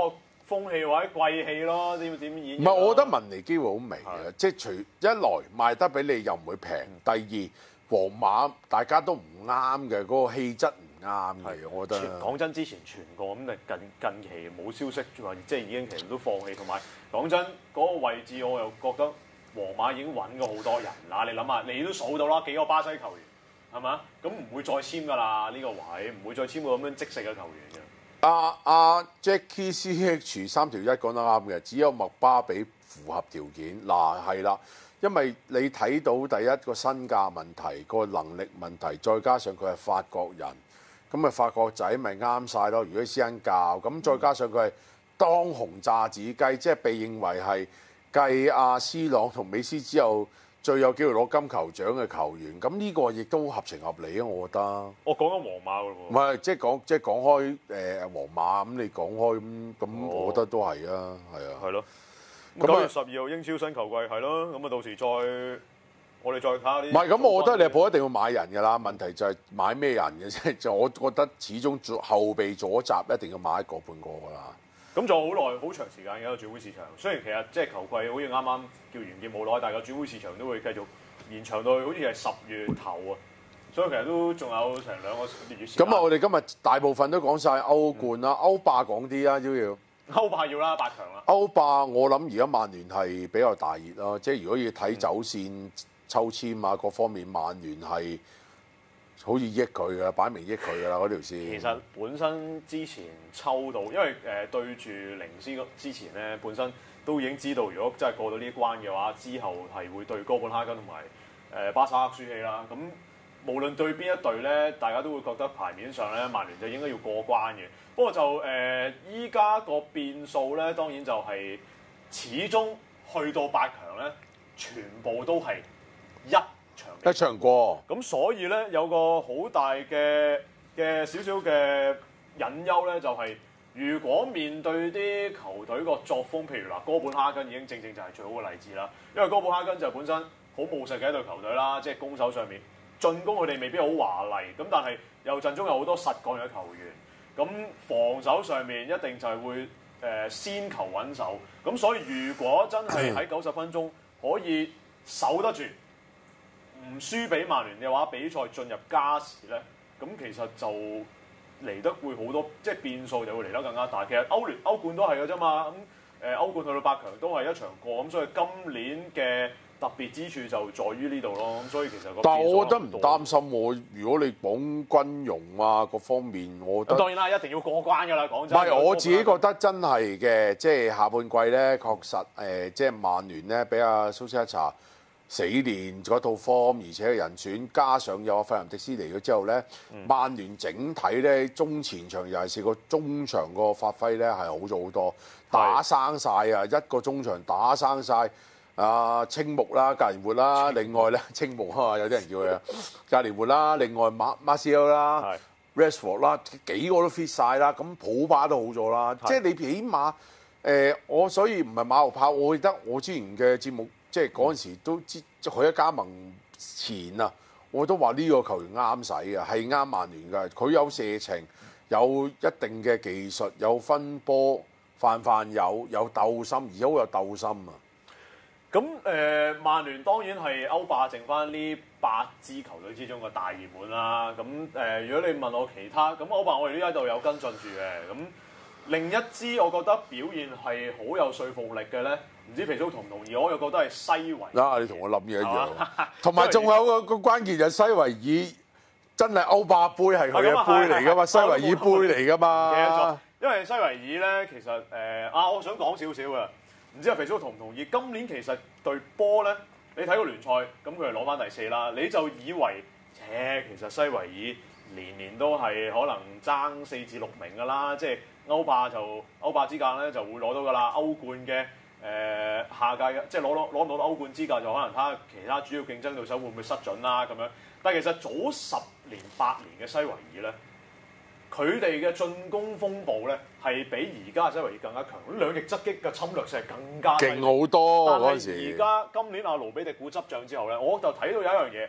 風氣或者貴氣咯，點點演？ 唔係，我覺得文尼機會好微嘅，即係除一來賣得俾你又唔會平，第二皇馬大家都唔啱嘅，嗰個氣質唔啱嘅，我覺得。 講真，之前傳過咁，但近近期冇消息話，即係已經其實都放棄。同埋講真，嗰個位置我又覺得皇馬已經揾過好多人啦。你諗下，你都數到啦，幾個巴西球員係嘛？咁唔會再簽㗎啦，呢個位唔會再簽個咁樣即食嘅球員嘅。 阿阿 Jackie C H 三條一講得啱嘅，只有麥巴比符合條件。嗱係啦，因為你睇到第一個身價問題、個能力問題，再加上佢係法國人，咁啊法國仔咪啱晒咯。如果私人教，咁再加上佢係當紅炸子雞，即係被認為係繼阿 C 朗同美斯之後最有機會攞金球獎嘅球員，咁呢個亦都合情合理啊！我覺得。 我講緊皇馬㗎喎。 唔係，即係講即係講開誒皇馬咁，你講開咁咁，我覺得都係啊，係啊。 係咯。 咁九月十二號英超新球季係咯，咁啊到時再我哋再睇下啲。 唔係咁，我覺得利物浦一定要買人㗎啦。問題就係買咩人嘅啫。就我覺得始終左後備左閘一定要買一個半個㗎啦。 咁仲有好耐、好長時間嘅一個轉會市場。雖然其實即係球季好似啱啱叫完結冇耐，但係個轉會市場都會繼續延長到好似係十月頭啊。所以其實都仲有成兩個月時間。 咁啊，我哋今日大部分都講晒歐冠啦，歐霸講啲啦，都要。 歐霸要啦，八強啦。 歐霸我諗而家曼聯係比較大熱咯，即係如果要睇走線、抽籤啊各方面，曼聯係好似益佢㗎，擺明益佢㗎啦嗰條線。 其實本身之前抽到，因為誒、呃、對住靈斯之前咧，本身都已經知道，如果真係過到呢一關嘅話，之後係會對哥本哈根同埋誒巴薩克輸氣啦。咁無論對邊一隊咧，大家都會覺得牌面上咧，曼聯就應該要過關嘅。不過就誒依家個變數咧，當然就係始終去到八強咧，全部都係一場一場過。 咁所以咧有個好大嘅嘅少少嘅隱憂咧，就係、是、如果面對啲球隊個作風，譬如嗱哥本哈根已經正正就係最好嘅例子啦。因為哥本哈根就本身好務實嘅一隊球隊啦，即係攻守上面進攻佢哋未必好華麗，咁但係又陣中有好多實幹嘅球員。咁防守上面一定就係會誒、呃、先求穩守，咁所以如果真係喺九十分鐘可以守得住，唔輸俾曼聯嘅話，比賽進入加時咧，咁其實就嚟得會好多，即係變數就會嚟得更加大。其實歐聯歐冠都係嘅啫嘛，咁誒歐冠去到八強都係一場過，咁所以今年嘅特別之處就在於呢度咯，咁所以其實個但係我覺得唔擔心喎。如果你講軍容啊各方面，我覺得當然啦，一定要過關㗎啦。講真， 唔係我自己覺得真係嘅，即係下半季咧，確實誒、呃，即係曼聯咧，俾阿蘇斯克查死練嗰套 form，而且人選加上有阿費蘭迪斯嚟咗之後咧，嗯、曼聯整體咧中前場尤其是個中場個發揮咧係好咗好多，打生晒啊！一個中場打生晒。啊，青木啦，格連活啦，另外咧青木啊，有啲人叫佢啊，格連活啦，另外馬馬斯爾啦 Rashford 啦，幾個都 fit 晒啦，咁普巴都好咗啦，即係你起碼誒、呃，我所以唔係馬後炮，我記得我之前嘅節目，即係嗰陣時都知佢一加盟前啊，我都話呢個球員啱使嘅，係啱曼聯嘅，佢有射程，有一定嘅技術，有分波，泛泛有有鬥心，而且好有鬥心啊！ 咁誒、呃，曼聯當然係歐霸剩翻呢八支球隊之中嘅大熱門啦。咁誒、呃，如果你問我其他，咁歐霸我哋呢一度有跟進住嘅。咁另一支我覺得表現係好有說服力嘅咧，唔知肥叔同唔同意？我又覺得係西維。嗱， 你同我諗嘢一樣。同埋仲有個個關鍵就係西維爾真係歐霸杯係佢嘅杯嚟㗎嘛，西維爾杯嚟㗎嘛。 因為西維爾咧，其實誒、呃、啊，我想講少少嘅。唔知阿肥叔同唔同意？今年其實對波咧，你睇個聯賽，咁佢係攞翻第四啦。你就以為，切，其實西維爾年年都係可能爭四至六名㗎啦。即係歐霸就歐霸資格咧就會攞到㗎啦。歐冠嘅誒、呃、下屆嘅，即係攞攞攞唔到歐冠資格就可能睇下其他主要競爭對手會唔會失準啦咁樣。但係其實早十年八年嘅西維爾咧，佢哋嘅進攻風暴咧係比而家嘅西維爾更加強，兩翼側擊嘅侵略性係更加勁好多。 但係而家今年阿盧比迪古執掌之後咧，我就睇到有一樣嘢，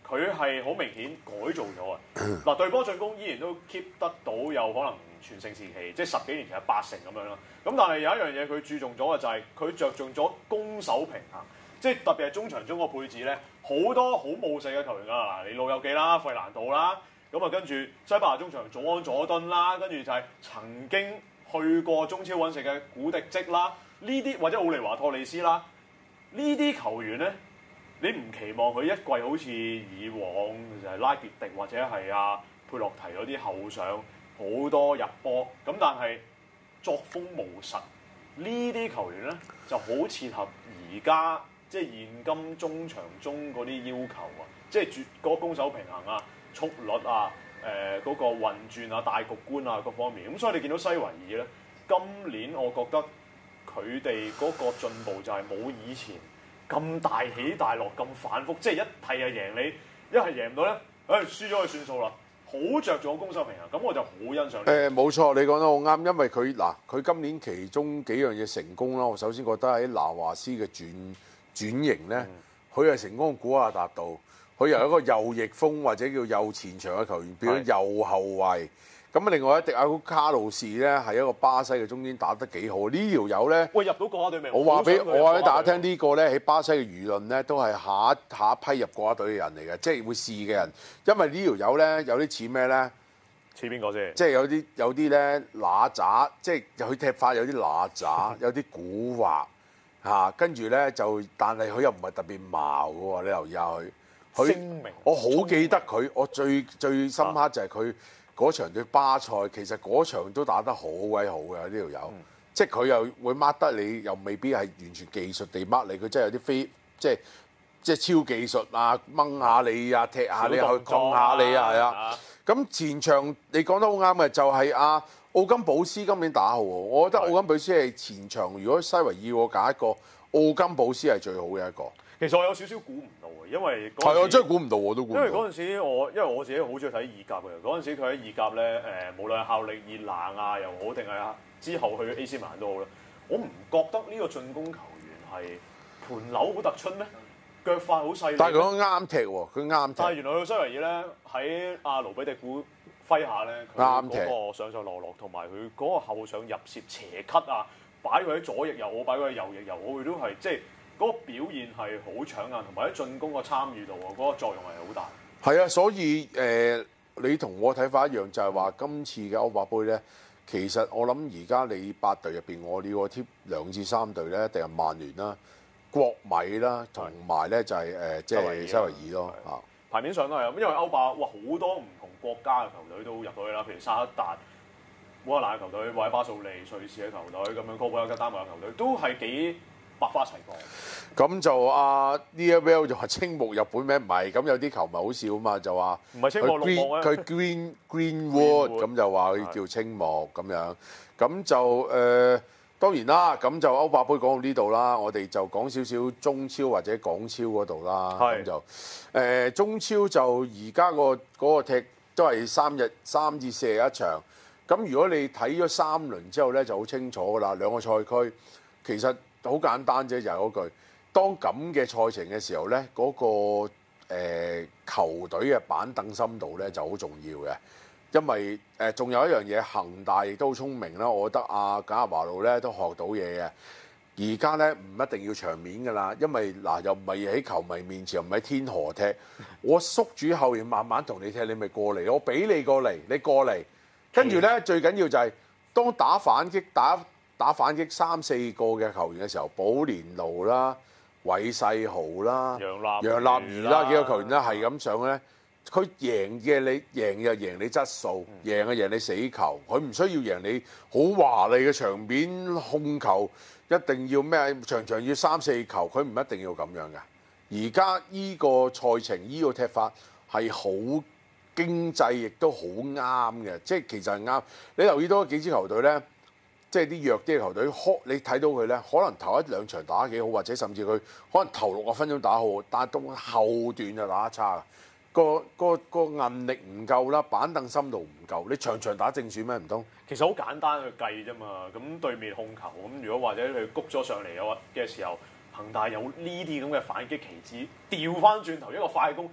佢係好明顯改造咗啊！嗱，對波進攻依然都 keep 得到有可能全盛時期，即係十幾年前係八成咁樣啦。咁但係有一樣嘢佢注重咗嘅就係佢着重咗攻守平衡，即係特別係中場中個配置咧，好多好務實嘅球員啊！嗱，你老友記啦、費蘭道啦，咁啊跟住西班牙中場祖安佐敦啦，跟住就係曾經去過中超揾食嘅古迪積啦，呢啲或者奧利華托利斯啦，呢啲球員咧。你唔期望佢一季好似以往就係拉傑迪或者係阿佩洛提嗰啲後上好多入波，咁但係作風務實，呢啲球員咧就好切合而家即係現今中場中嗰啲要求啊，即係絕嗰個攻守平衡啊、速率啊、誒、呃、嗰、嗰個運轉啊、大局觀啊各方面，咁所以你見到西維爾咧，今年我覺得佢哋嗰個進步就係冇以前咁大起大落咁反覆，即係一係就贏你，一係贏唔到咧，誒、哎、輸咗就算數啦。好着重攻守平衡，咁我就好欣賞。誒冇錯，你講得好啱，因為佢嗱佢今年其中幾樣嘢成功啦。我首先覺得喺拿華斯嘅轉轉型咧，佢係、嗯、成功古亞達到，佢由一個右翼鋒或者叫右前場嘅球員變咗右後衞。咁另外一迪亞卡路士咧係一個巴西嘅中堅打得幾好，呢條友咧， 喂入到國家隊未？ 我話俾我話俾大家聽，呢個咧喺巴西嘅輿論咧都係下一下一批入國家隊嘅人嚟嘅，即係會試嘅人。因為呢條友咧有啲似咩咧？ 似邊個先？ 即係有啲有啲咧揦渣，即係佢踢法有啲揦渣，有啲古惑嚇，跟住咧就，但係佢又唔係特別矛嘅喎，你留意下佢。佢精明。 我好記得佢，我最最深刻就係佢。嗰場對巴塞，其實嗰場都打得好鬼好嘅呢條友，嗯、即係佢又會 mark 得你，又未必係完全技術地 mark 你，佢真係有啲非即係即係超技術啊，掹下你啊，踢下你啊，去抗下你啊，係啊。咁前場你講得好啱嘅，就係阿奧金寶斯今年打好喎，我覺得奧金寶斯係前場，如果西維爾我揀一個，奧金寶斯係最好嘅一個。 其實我有少少估唔到嘅，因為係啊，真係估唔到，我都估唔到。 因為嗰陣時我，因為我自己好中意睇意甲嘅。嗰陣時佢喺意甲咧，誒、呃，無論係效力熱冷啊又好，定係之後去 A C 米蘭都好啦，我唔覺得呢個進攻球員係盤扭好突出咩？腳法好細。但係佢啱踢喎，佢啱踢。 但係原來佢西維爾咧喺阿盧比迪古麾下咧，佢嗰個上上落落同埋佢嗰個後上入攝斜咳啊，擺佢喺左翼又好，擺佢喺右翼又好，佢都係即係。嗰個表現係好搶眼，同埋喺進攻個參與度啊，嗰、那個作用係好大。係啊，所以誒、呃，你同我睇法一樣，就係、是、話今次嘅歐霸杯咧，其實我諗而家你八隊入邊，我呢個貼兩至三隊咧，一定係曼聯啦、國米啦，同埋咧就係、是、誒，即、呃、係、就是、西維爾咯嚇。 牌面上都係咁，因為歐霸哇好多唔同國家嘅球隊都入到去啦，譬如沙克達、烏克蘭嘅球隊，或者巴素利、瑞士嘅球隊咁樣，哥本哈根丹麥嘅球隊都係幾百花齊放。 咁就阿 Neil 就話青木日本名唔係，咁有啲球迷好笑啊嘛，就話唔係青木綠木啊， 佢 Green Greenwood 咁就話佢叫青木咁樣，咁就誒、呃、當然啦，咁就歐霸杯講到呢度啦，我哋就講少少中超或者港超嗰度啦，咁是就誒、呃、中超就而家個嗰個踢都係三日三至四日一場，咁如果你睇咗三輪之後咧就好清楚㗎啦，兩個賽區其實好簡單啫，就係嗰句。當咁嘅賽程嘅時候咧，嗰、嗰個、呃、球隊嘅板凳深度咧就好重要嘅，因為誒仲、呃、有一樣嘢，恒大亦都好聰明啦，我覺得阿簡拿華路咧都學到嘢嘅。而家咧唔一定要場面㗎啦，因為嗱、呃、又唔係喺球迷面前，又唔係天河踢，我宿主後面慢慢同你踢，你咪過嚟，我俾你過嚟，你過嚟，跟住咧最緊要就係、是、當打反擊打打反擊三四個嘅球員嘅時候，保連奴啦。韋世豪啦、楊立瑜啦幾個球員咧係咁上咧，佢贏嘅你贏就贏你質素，贏就贏你死球，佢唔需要贏你好華麗嘅場面控球，一定要咩場場要三四球，佢唔一定要咁樣嘅。而家依個賽程依個踢法係好經濟，亦都好啱嘅，即係其實係啱。你留意到幾支球隊咧？即係啲弱啲嘅球隊，可你睇到佢咧，可能頭一兩場打得幾好，或者甚至佢可能頭六個分鐘打好，但係到後段就打得差，個個個韌力唔夠啦，板凳深度唔夠，你場場打正選咩唔通？ 其實好簡單去計啫嘛。咁對面控球，咁如果或者佢谷咗上嚟嘅嘅時候，恒大有呢啲咁嘅反擊旗幟，調翻轉頭一個快攻，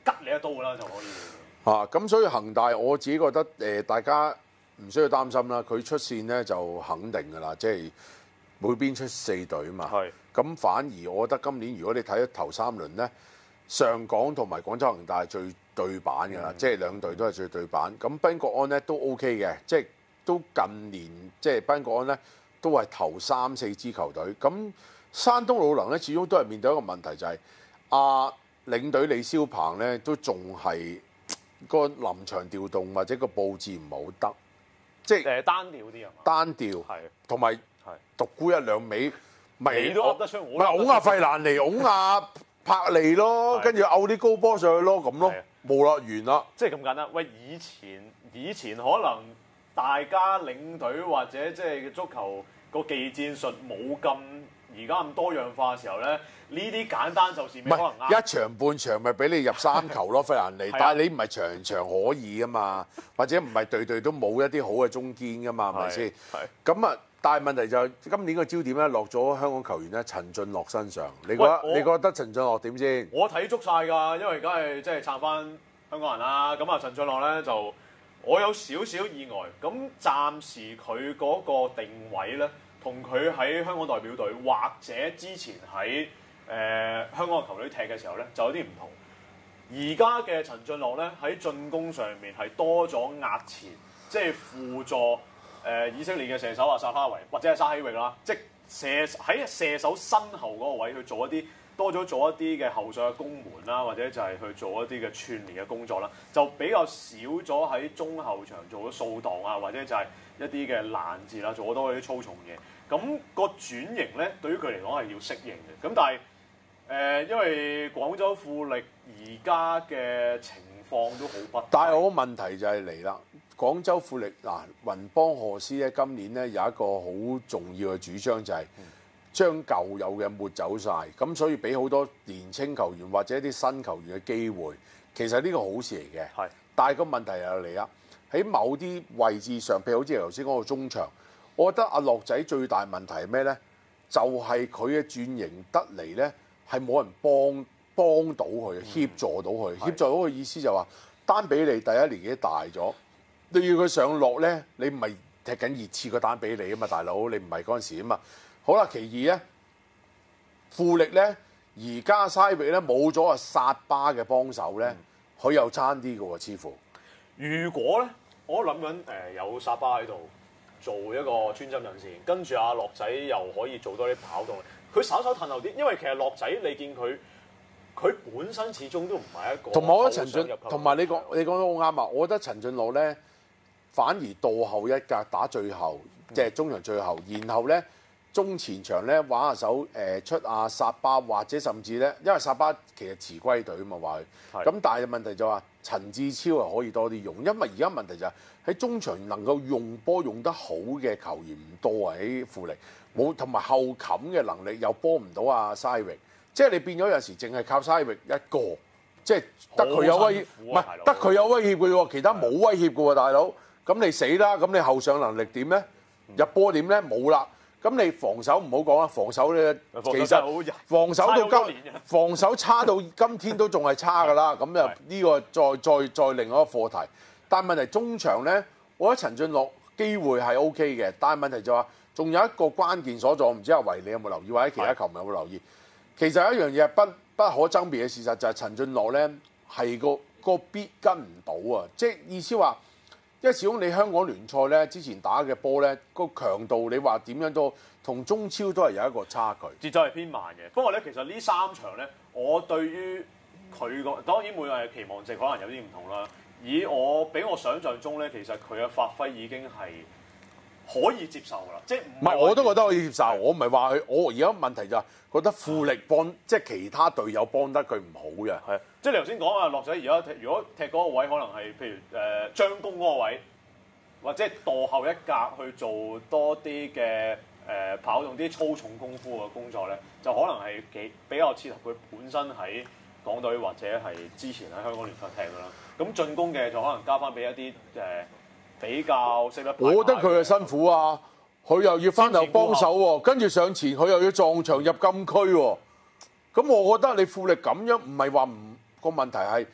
吉你一刀㗎啦就可以。 啊，咁所以恒大我自己覺得誒、呃，大家唔需要擔心啦。佢出線咧就肯定㗎啦，即係每邊出四隊啊嘛。 係。 咁反而我覺得今年如果你睇咗頭三輪咧，上港同埋廣州恒大係最對版㗎啦，嗯、即係兩隊都係最對版。咁賓國安咧都 OK 嘅，即係都近年即係賓國安咧都係頭三四支球隊。咁山東魯能咧始終都係面對一個問題，就係、是、阿、啊、領隊李霄鵬咧都仲係。個臨場調動或者個佈置唔好得，即係誒單調啲啊嘛， 單調係，同埋獨沽一兩尾， 你都噏得出， 唔係拱下費蘭尼，拱下柏利咯，跟住拗啲高波上去咯，咁咯，冇啦，完啦， 即係咁簡單。喂，以前以前可能大家領隊或者即係足球個技戰術冇咁而家咁多樣化嘅時候咧。呢啲簡單就是未可能啱。 一場半場咪俾你入三球咯，費蘭尼。但係你唔係場場可以噶嘛，或者唔係隊隊都冇一啲好嘅中堅噶嘛，係咪先？係。咁啊，但係問題就係、是、今年個焦點咧落咗香港球員咧陳俊樂身上。你覺得你覺得陳俊樂點先？ 我睇足晒㗎，因為梗係即係撐翻香港人啦。咁啊，陳俊樂咧就我有少少意外。咁暫時佢嗰個定位咧，同佢喺香港代表隊或者之前喺誒、呃、香港嘅球隊踢嘅時候咧，就有啲唔同。而家嘅陳俊樂咧喺進攻上面係多咗壓前，即係輔助誒、呃、以色列嘅射手阿薩哈維或者係沙希域啦，即係射喺射手身後嗰個位去做一啲多咗做一啲嘅後上嘅攻門啦，或者就係去做一啲嘅串連嘅工作啦，就比較少咗喺中後場做咗掃蕩啊，或者就係一啲嘅攔截啦，做好多嗰啲粗重嘢。咁、那個轉型咧，對於佢嚟講係要適應嘅。咁但係誒、呃，因為廣州富力而家嘅情況都好不， 但係我個問題就係嚟啦。廣州富力嗱，雲邦賀斯咧，今年咧有一個好重要嘅主張就係將舊有嘅抹走晒，咁所以俾好多年青球員或者一啲新球員嘅機會。其實呢個好事嚟嘅，係。但係個問題又嚟啦，喺某啲位置上，譬如好似頭先講個中場，我覺得阿樂仔最大問題係咩咧？就係佢嘅轉型得嚟咧。係冇人幫幫到佢，協助到佢。協助到佢意思就話，丹比利第一年紀大咗，你要佢上落咧，你唔係踢緊熱刺個丹比利啊嘛，大佬，你唔係嗰陣時啊嘛。好啦，其二咧，富力咧，而家西域咧冇咗阿薩巴嘅幫手咧，佢又差啲嘅喎，似乎。 如果咧，我諗緊誒有薩巴喺度做一個穿針引線，跟住阿樂仔又可以做多啲跑動。佢稍稍褪後啲，因為其實樂仔你見佢，佢本身始終都唔係一個。同埋我覺得陳俊， 同埋你講你講得好啱啊！我覺得陳俊樂咧，反而倒後一格打最後，即係中場最後，然後咧中前場咧玩下手誒出阿薩巴，或者甚至咧，因為薩巴其實遲歸隊啊嘛話佢。咁但係問題就話陳志超係可以多啲用，因為而家問題就係喺中場能夠用波用得好嘅球員唔多啊，喺富力。冇同埋後冚嘅能力又幫唔到阿沙域，即係你變咗有時淨係靠沙域一個，即係得佢有威脅，唔係得佢有威脅嘅喎，其他冇威脅嘅喎，大佬。咁你死啦！咁你後上能力點咧？入波點咧？冇啦。咁你防守唔好講啦，防守咧其實防守到今防守差到今天都仲係差㗎啦。咁就呢個再再再另外一個課題。但問題中場咧，我覺得陳俊樂機會係 O K 嘅，但係問題就話。仲有一個關鍵所在，我唔知阿維你有冇留意，或者其他球迷有冇留意？其實有一樣嘢不不可爭辯嘅事實就係陳俊樂咧係個個必跟唔到啊！即係意思話，因為始終你香港聯賽咧之前打嘅波咧個強度，你話點樣都同中超都係有一個差距， 節奏係偏慢嘅。不過咧，其實呢三場咧，我對於佢個當然每個人期望值可能有啲唔同啦。以我比我想象中咧，其實佢嘅發揮已經係可以接受㗎啦，即係唔係我都覺得可以接受。我唔係話佢，我而家問題就係覺得富力幫即係其他隊友幫得佢唔好嘅。 係，即係你頭先講啊，樂仔而家踢，如果踢嗰個位可能係譬如誒、呃、張公嗰個位，或者墮後一格去做多啲嘅誒跑動啲粗重功夫嘅工作咧，就可能係幾比較切合佢本身喺港隊或者係之前喺香港聯賽踢㗎啦。咁進攻嘅就可能交翻俾一啲誒。呃比較識得， 我覺得佢係辛苦啊！佢又要翻頭幫手喎，跟住上前佢又要撞牆入禁區喎。咁我覺得你富力咁樣唔係話唔個問題係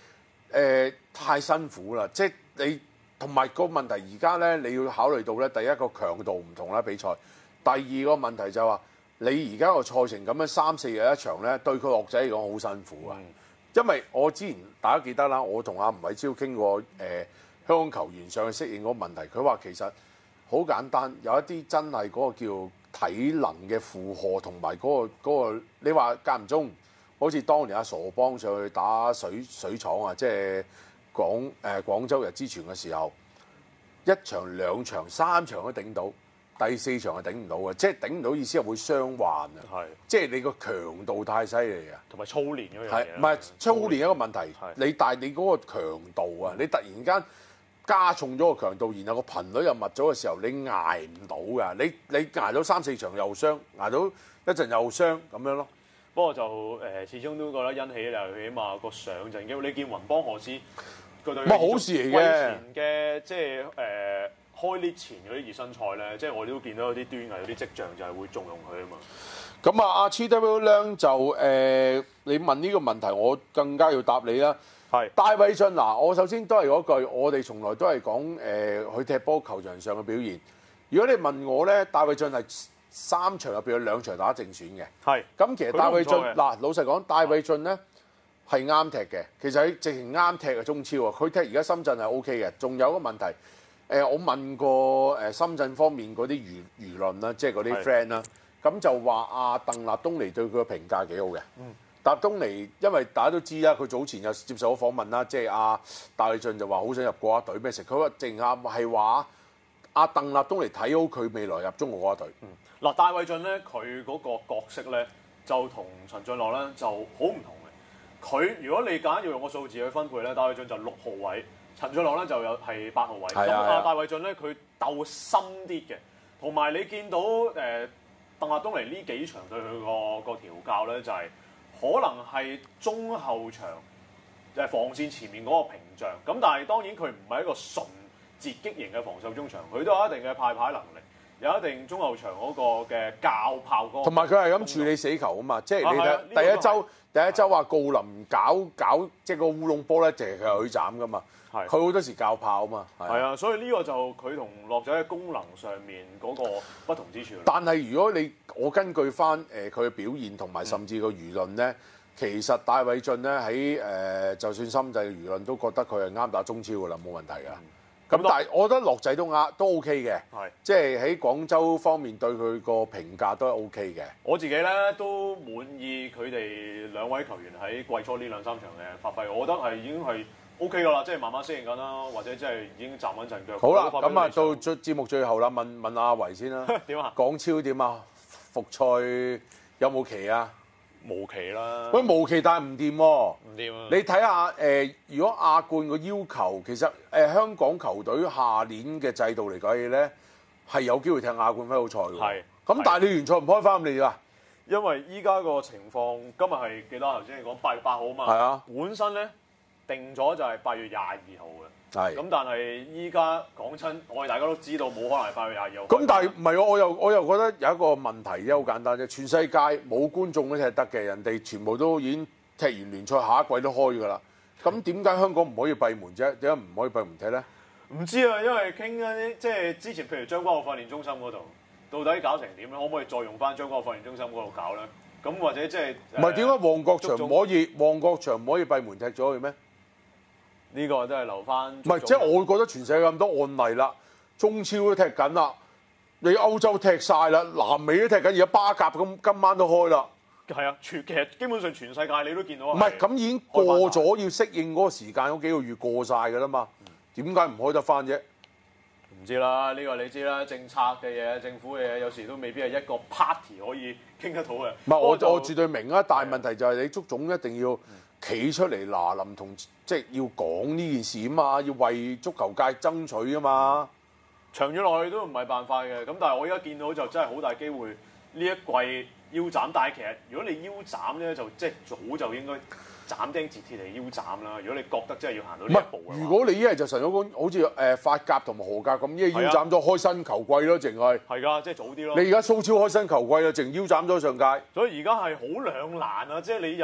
誒太辛苦啦，即係你同埋個問題而家咧，你要考慮到咧，第一個強度唔同啦比賽，第二個問題就係話你而家個賽程咁樣三四日一場咧，對佢樂仔嚟講好辛苦啊。嗯、因為我之前大家記得啦，我同阿吳偉超傾過誒、呃、香港球員上去適應嗰個問題，佢話其實好簡單，有一啲真係嗰個叫體能嘅負荷同埋嗰個嗰、嗰個，你話間唔中。好似當年阿傻幫上去打水水廠啊，即係廣誒、呃、廣州日之泉嘅時候，一場兩場三場都頂到，第四場係頂唔到嘅，即係頂唔到意思係會傷患啊，係即係你個強度太犀利啊， 同埋操練嗰樣嘢， 係唔係操練一個問題？你但係你嗰個強度啊，你突然間加重咗個強度，然後個頻率又密咗嘅時候，你捱唔到㗎，你你捱到三四場又傷，捱到一陣又傷咁樣咯。 不過就誒、呃，始終都覺得欣喜就起碼個上陣機會。你見雲邦賀斯個隊， 好事嚟嘅。季前嘅即係誒、呃、開呢前嗰啲熱身賽咧，即係我哋都見到有啲端倪，有啲跡象就係會重用佢啊嘛。 咁啊，阿 T W 亮就誒、呃，你問呢個問題，我更加要答你啦。係是。戴偉浚嗱，我首先都係嗰句，我哋從來都係講誒佢踢波球場上嘅表現。如果你問我咧，戴偉浚係三場入邊有兩場打正選嘅，係咁其實戴偉浚嗱老實講，戴偉浚咧係啱踢嘅，其實佢直情啱踢嘅中超啊，佢踢而家深圳係 O K 嘅，仲有一個問題，誒、呃、我問過誒深圳方面嗰啲輿輿論啦，即係嗰啲 friend 啦，咁是就話阿鄧立東尼對佢嘅評價幾好嘅，嗯，鄧立東尼因為大家都知啦，佢早前有接受咗訪問啦，即係阿戴偉浚就話好想入國家隊咩食，佢話淨係係話阿鄧立東尼睇好佢未來入中國國家隊。嗯嗱，戴偉浚咧，佢嗰個角色咧，就同陳俊樂咧就好唔同嘅。佢如果你揀要用個數字去分配咧，戴偉浚就六號位，陳俊樂咧就有係八號位。咁啊，戴偉浚咧佢鬥深啲嘅，同埋你見到誒、呃、鄧立東尼呢幾場對佢個個調教咧，就係、是、可能係中後場誒防線前面嗰個屏障。咁但係當然佢唔係一個純截擊型嘅防守中場，佢都有一定嘅派牌能力。有一定中後場嗰個嘅教炮嗰個， 同埋佢係咁處理死球啊嘛，即係你睇第一週第一週話郜林搞搞即係個烏龍波咧，就係佢係佢斬噶嘛，佢好的多時教炮啊嘛， 係啊，所以呢個就佢同樂仔嘅功能上面嗰個不同之處。 但係如果你我根據翻誒佢嘅表現同埋甚至個輿論咧，嗯、其實戴偉浚咧喺誒就算深圳嘅輿論都覺得佢係啱打中超噶啦，冇問題㗎。嗯咁但係我覺得樂仔都啱，都 OK 嘅，係即係喺廣州方面對佢個評價都係 OK 嘅。 我自己咧都滿意佢哋兩位球員喺季初呢兩三場嘅發揮，我覺得係已經係 OK 㗎啦，即係慢慢適應緊啦，或者即係已經站穩陣腳。 好啦，咁啊到最節目最後啦，問問阿維先啦， 點啊？ 港超點啊？復賽有冇期啊？ 無期啦， 喂，無期但係唔掂喎， 唔掂啊！ 你睇下誒，如果亞冠個要求，其實誒、呃、香港球隊下年嘅制度嚟講嘢咧，係有機會踢亞冠分組賽嘅。係是，咁但係你聯賽唔開翻咁你啊？ 因為依家個情況，今日係幾多頭先？你講八月八號啊嘛。係啊，本身咧定咗就係八月廿二號嘅。係，咁但係依家講親，我哋大家都知道冇可能係八月廿二號。咁但係唔係我又我又覺得有一個問題啫，好簡單啫。全世界冇觀眾都踢得嘅，人哋全部都已經踢完聯賽，下一季都開㗎啦。咁點解香港唔可以閉門啫？點解唔可以閉門踢咧？唔知啊，因為傾一啲即係之前，譬如將軍澳訓練中心嗰度，到底搞成點咧？可唔可以再用翻將軍澳訓練中心嗰度搞咧？咁或者即係唔係點解旺角場唔可以？旺角場唔可以閉門踢咗佢咩？呢個都係留翻。唔係，即係我覺得全世界咁多案例啦，中超都踢緊啦，你歐洲踢晒啦，南美都踢緊，而家巴甲咁今晚都開啦。係啊，全其實基本上全世界你都見到。唔係，咁已經過咗要適應嗰個時間嗰幾個月過晒㗎啦嘛，點解唔開得翻啫？唔知啦，呢個你知啦，政策嘅嘢、政府嘅嘢，有時都未必係一個 party 可以傾得到嘅。唔係，我我絕對明啊，但係問題就係你足總一定要企出嚟嗱臨同，即係要講呢件事啊嘛，要為足球界爭取啊嘛。長遠落去都唔係辦法嘅，咁但係我而家見到就真係好大機會呢一季腰斬，但係其實如果你腰斬咧，就即係早就應該斬釘截鐵嚟腰斬啦。如果你覺得真係要行到呢一步嘅話，如果你一係就神咗工，好似誒法甲同埋荷甲咁，一係腰斬咗開新球季咯，淨係係㗎，即係早啲咯。你而家蘇超開新球季啦，淨腰斬咗上屆，所以而家係好兩難啊！即係你又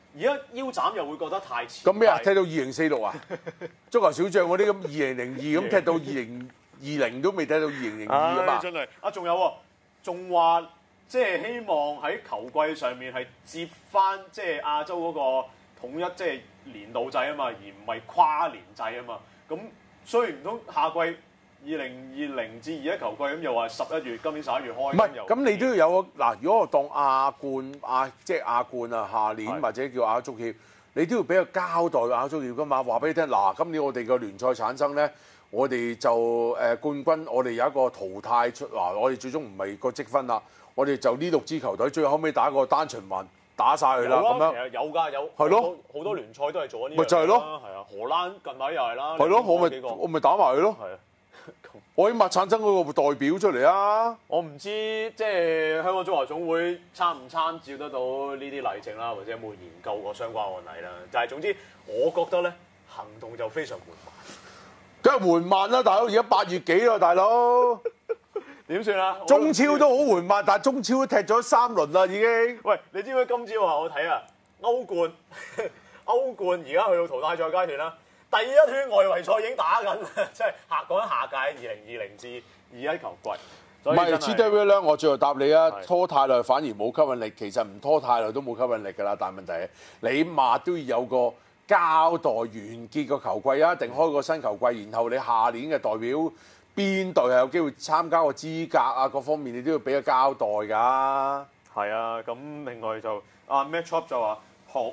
而家腰斬又會覺得太遲。 咁咩啊？踢到二零四六啊？足球小將嗰啲咁二零零二咁踢到二零二零都未踢到二零零二噶嘛？ 真係啊！仲有喎，仲話即係希望喺球季上面係接翻即係亞洲嗰個統一即係年度制啊嘛，而唔係跨年制啊嘛。咁雖然唔通下季二零二零至二一球季咁又話十一月今年十一月開， 唔係咁你都要有嗱，如果我當亞冠亞即係亞冠啊，下年或者叫亞足協，你都要俾個交代亞足協噶嘛，話俾你聽嗱，今年我哋個聯賽產生咧。我哋就誒、呃、冠軍，我哋有一個淘汰出嗱，我哋最終唔係個積分啦，我哋就呢六支球隊最後尾打個單循環打晒佢啦，咁樣其實有㗎有， 係咯， 好多聯賽都係做緊呢樣。 咪就係咯， 係啊，荷蘭近排又係啦。 係咯，我咪我咪打埋佢咯。 係啊， 我起碼產生嗰個代表出嚟啊！ 我唔知即係香港足球總會參唔參照得到呢啲例證啦，或者有冇研究過相關案例啦。但係總之，我覺得咧行動就非常緩慢。 梗係緩慢啦，大佬！而家八月幾啦，大佬點算啊？ 中超都好緩慢，但係中超都踢咗三輪啦，已經。 喂，你知唔知今朝啊？我睇啊，歐冠歐冠而家去到淘汰賽階段啦，第一圈外圍賽已經打緊，即係下講緊下屆二零二零至二一球季。 唔係 G W 咧，我最後答你啊， 係拖太耐反而冇吸引力，其實唔拖太耐都冇吸引力㗎啦。但係問題係你起碼都要有個交代完結個球季啊，一定開個新球季，然後你下年嘅代表邊隊係有機會參加個資格啊，各方面你都要俾個交代㗎。 係啊，咁另外就阿 Matchup 就話學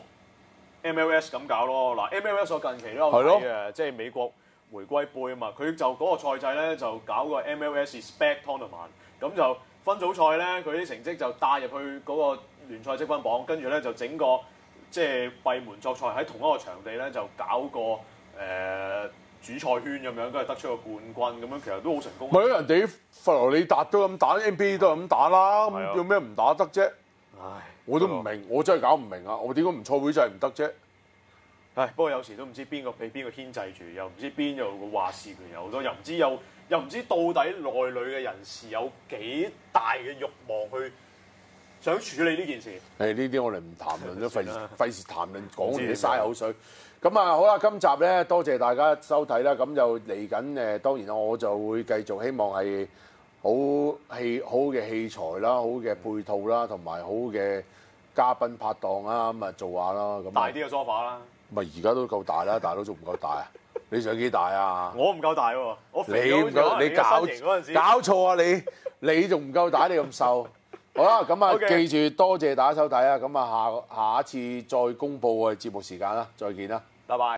M L S 咁搞咯。嗱 M L S 我近期都有睇嘅，即係美國回歸杯啊嘛，佢就嗰個賽制咧就搞個 M L S Spec Tournament，咁就分組賽咧佢啲成績就帶入去嗰個聯賽積分榜，跟住咧就整個。即係閉門作賽喺同一個場地咧，就搞個誒、呃、主賽圈咁樣，跟住得出個冠軍咁樣，其實都好成功。 咪人哋佛羅里達都咁打 ，N B A 都係咁打啦，咁有咩唔打得啫？ 唉， 我都唔明，我真係搞唔明啊！我點解唔賽會制唔得啫？ 唉，不過有時都唔知邊個俾邊個牽制住，又唔知邊有個話事權有好多，又唔知有又唔知到底內裏嘅人士有幾大嘅慾望去。想處理呢件事， 誒呢啲我哋唔談論都費事費事談論，講完啲嘥口水。 咁咁啊好啦，今集咧多謝大家收睇啦。咁就嚟緊誒，當然我就會繼續希望係好器好嘅器材啦，好嘅配套啦，同埋好嘅嘉賓拍檔啦，咁啊做下啦。咁大啲嘅 sofa 啦， 咪而家都夠大啦，大佬仲唔夠大啊？你想幾大啊？ 我唔夠大喎，我你唔夠，你搞搞錯啊！你你仲唔夠大？你咁瘦。好啦，咁啊 Okay. 記住多謝大家收睇啊！咁啊下下一次再公佈我哋節目時間啦，再見啦， 拜拜。